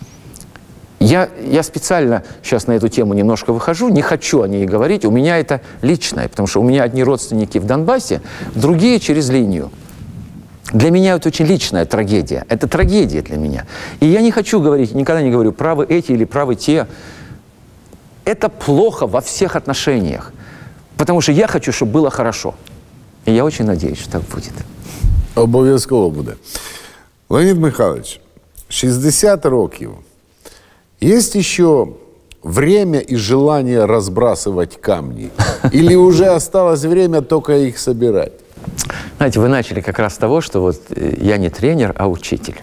Я, я специально сейчас на эту тему немножко выхожу, не хочу о ней говорить, у меня это личное, потому что у меня одни родственники в Донбассе, другие через линию. Для меня это очень личная трагедия, это трагедия для меня. И я не хочу говорить, никогда не говорю, правы эти или правы те. Это плохо во всех отношениях, потому что я хочу, чтобы было хорошо. И я очень надеюсь, что так будет. Обов'язково буде. Леонід Михайлович, шістдесят років. Есть еще время и желание разбрасывать камни? Или уже осталось время только их собирать? Знаете, вы начали как раз с того, что вот я не тренер, а учитель.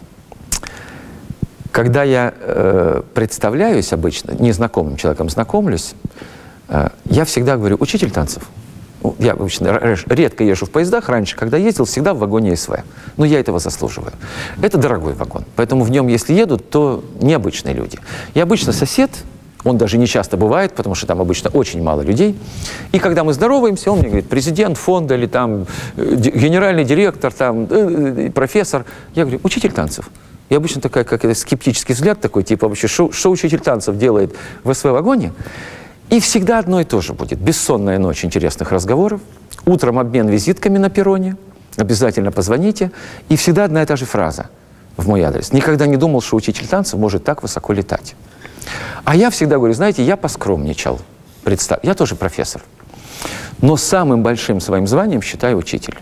Когда я э, представляюсь обычно, незнакомым человеком знакомлюсь, э, я всегда говорю «учитель танцев». Я обычно редко езжу в поездах. Раньше, когда ездил, всегда в вагоне СВ. Но я этого заслуживаю. Это дорогой вагон. Поэтому в нем, если едут, то необычные люди. И обычно сосед, он даже не часто бывает, потому что там обычно очень мало людей. И когда мы здороваемся, он мне говорит, президент фонда или там генеральный директор, там профессор. Я говорю, учитель танцев. И обычно такая, как это, скептический взгляд такой, типа вообще, что учитель танцев делает в СВ-вагоне? И всегда одно и то же будет. Бессонная ночь интересных разговоров, утром обмен визитками на перроне, обязательно позвоните, и всегда одна и та же фраза в мой адрес. Никогда не думал, что учитель танцев может так высоко летать. А я всегда говорю, знаете, я поскромничал. Представь, я тоже профессор. Но самым большим своим званием считаю учитель.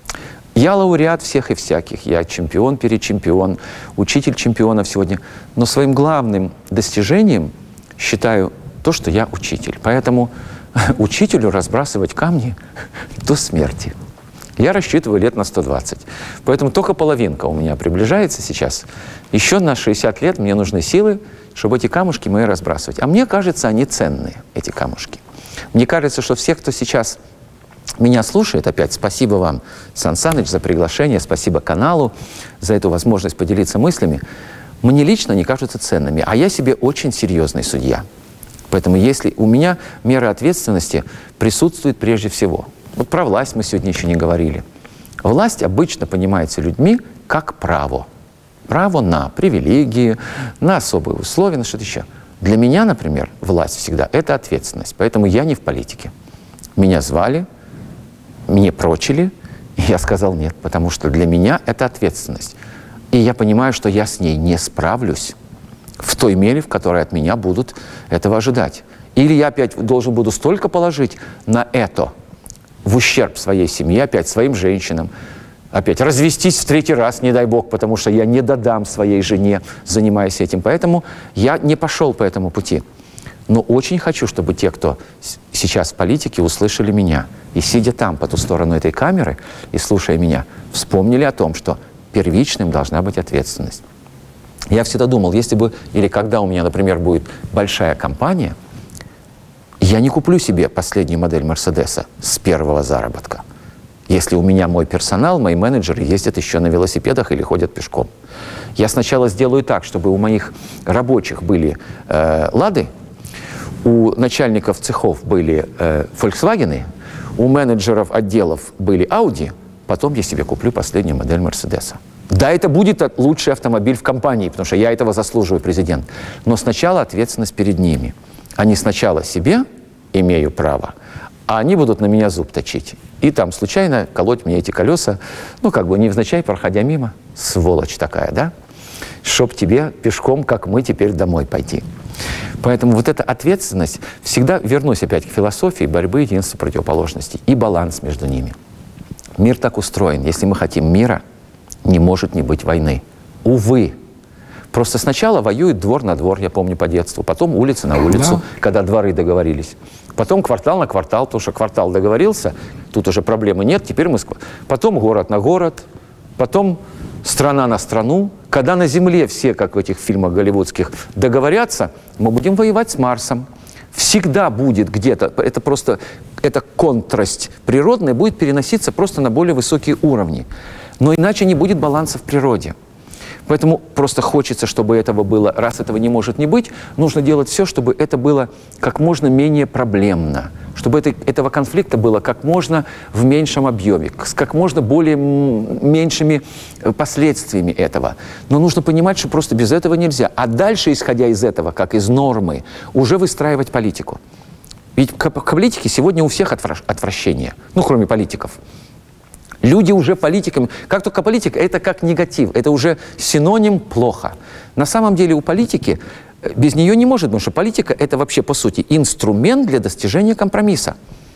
Я лауреат всех и всяких, я чемпион-перечемпион, учитель чемпионов сегодня. Но своим главным достижением считаю то, что я учитель. Поэтому учителю разбрасывать камни до смерти. Я рассчитываю лет на сто двадцать. Поэтому только половинка у меня приближается сейчас. Еще на шестьдесят лет мне нужны силы, чтобы эти камушки мои разбрасывать. А мне кажется, они ценные, эти камушки. Мне кажется, что все, кто сейчас меня слушает, опять спасибо вам, Сан Саныч, за приглашение, спасибо каналу за эту возможность поделиться мыслями, мне лично они кажутся ценными. А я себе очень серьезный судья. Поэтому если у меня мера ответственности присутствует прежде всего. Вот про власть мы сегодня еще не говорили. Власть обычно понимается людьми как право. Право на привилегии, на особые условия, на что-то еще. Для меня, например, власть всегда – это ответственность. Поэтому я не в политике. Меня звали, мне прочили, и я сказал нет, потому что для меня это ответственность. И я понимаю, что я с ней не справлюсь в той мере, в которой от меня будут этого ожидать. Или я опять должен буду столько положить на это, в ущерб своей семье, опять своим женщинам, опять развестись в третий раз, не дай бог, потому что я не додам своей жене, занимаясь этим. Поэтому я не пошел по этому пути. Но очень хочу, чтобы те, кто сейчас в политике, услышали меня. И сидя там, по ту сторону этой камеры, и слушая меня, вспомнили о том, что первичным должна быть ответственность. Я всегда думал, если бы, или когда у меня, например, будет большая компания, я не куплю себе последнюю модель Мерседеса с первого заработка. Если у меня мой персонал, мои менеджеры ездят еще на велосипедах или ходят пешком. Я сначала сделаю так, чтобы у моих рабочих были э, «Лады», у начальников цехов были э, «Фольксвагены», у менеджеров отделов были «Ауди», потом я себе куплю последнюю модель Мерседеса. Да, это будет лучший автомобиль в компании, потому что я этого заслуживаю, президент. Но сначала ответственность перед ними. Они сначала себе имею право, а они будут на меня зуб точить. И там случайно колоть мне эти колеса, ну, как бы невзначай, проходя мимо. Сволочь такая, да? Чтоб тебе пешком, как мы, теперь домой пойти. Поэтому вот эта ответственность, всегда вернусь опять к философии борьбы единства противоположностей и баланс между ними. Мир так устроен. Если мы хотим мира, не может не быть войны. Увы. Просто сначала воюет двор на двор, я помню по детству, потом улица на улицу, да. Когда дворы договорились. Потом квартал на квартал, потому что квартал договорился, тут уже проблемы нет, теперь мы... Потом город на город, потом страна на страну. Когда на земле все, как в этих фильмах голливудских, договорятся, мы будем воевать с Марсом. Всегда будет где-то, это просто, эта контрасть природная будет переноситься просто на более высокие уровни. Но иначе не будет баланса в природе. Поэтому просто хочется, чтобы этого было, раз этого не может не быть, нужно делать все, чтобы это было как можно менее проблемно, чтобы это, этого конфликта было как можно в меньшем объеме, с как можно более меньшими последствиями этого. Но нужно понимать, что просто без этого нельзя. А дальше, исходя из этого, как из нормы, уже выстраивать политику. Ведь к, к политике сегодня у всех отвра- отвращение, ну, кроме политиков. Люди уже политиками, как только политика, это как негатив, это уже синоним плохо. На самом деле у политики без нее не может, потому что политика это вообще по сути инструмент для достижения компромисса.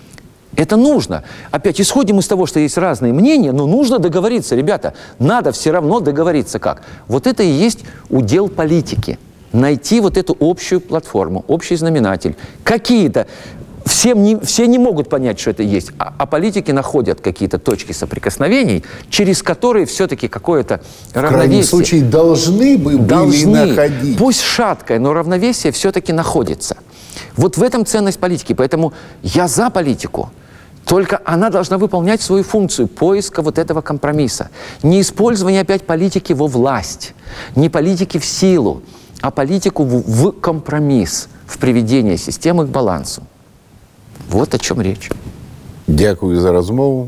Это нужно. Опять исходим из того, что есть разные мнения, но нужно договориться, ребята, надо все равно договориться как. Вот это и есть удел политики. Найти вот эту общую платформу, общий знаменатель. Какие-то... Всем не, все не могут понять, что это есть, а, а политики находят какие-то точки соприкосновений, через которые все-таки какое-то равновесие. В крайнем случае должны бы были находить. Пусть шаткое, но равновесие все-таки находится. Вот в этом ценность политики. Поэтому я за политику. Только она должна выполнять свою функцию поиска вот этого компромисса. Не использование опять политики во власть, не политики в силу, а политику в, в компромисс, в приведение системы к балансу. Вот о чому річ. Дякую за розмову.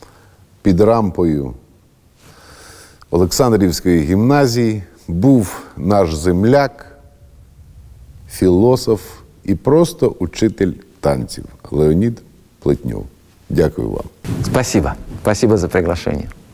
Під рампою Олександрівської гімназії був наш земляк, філософ і просто учитель танців Леонід Плетньов. Дякую вам. Спасибо. Спасибо за приглашение.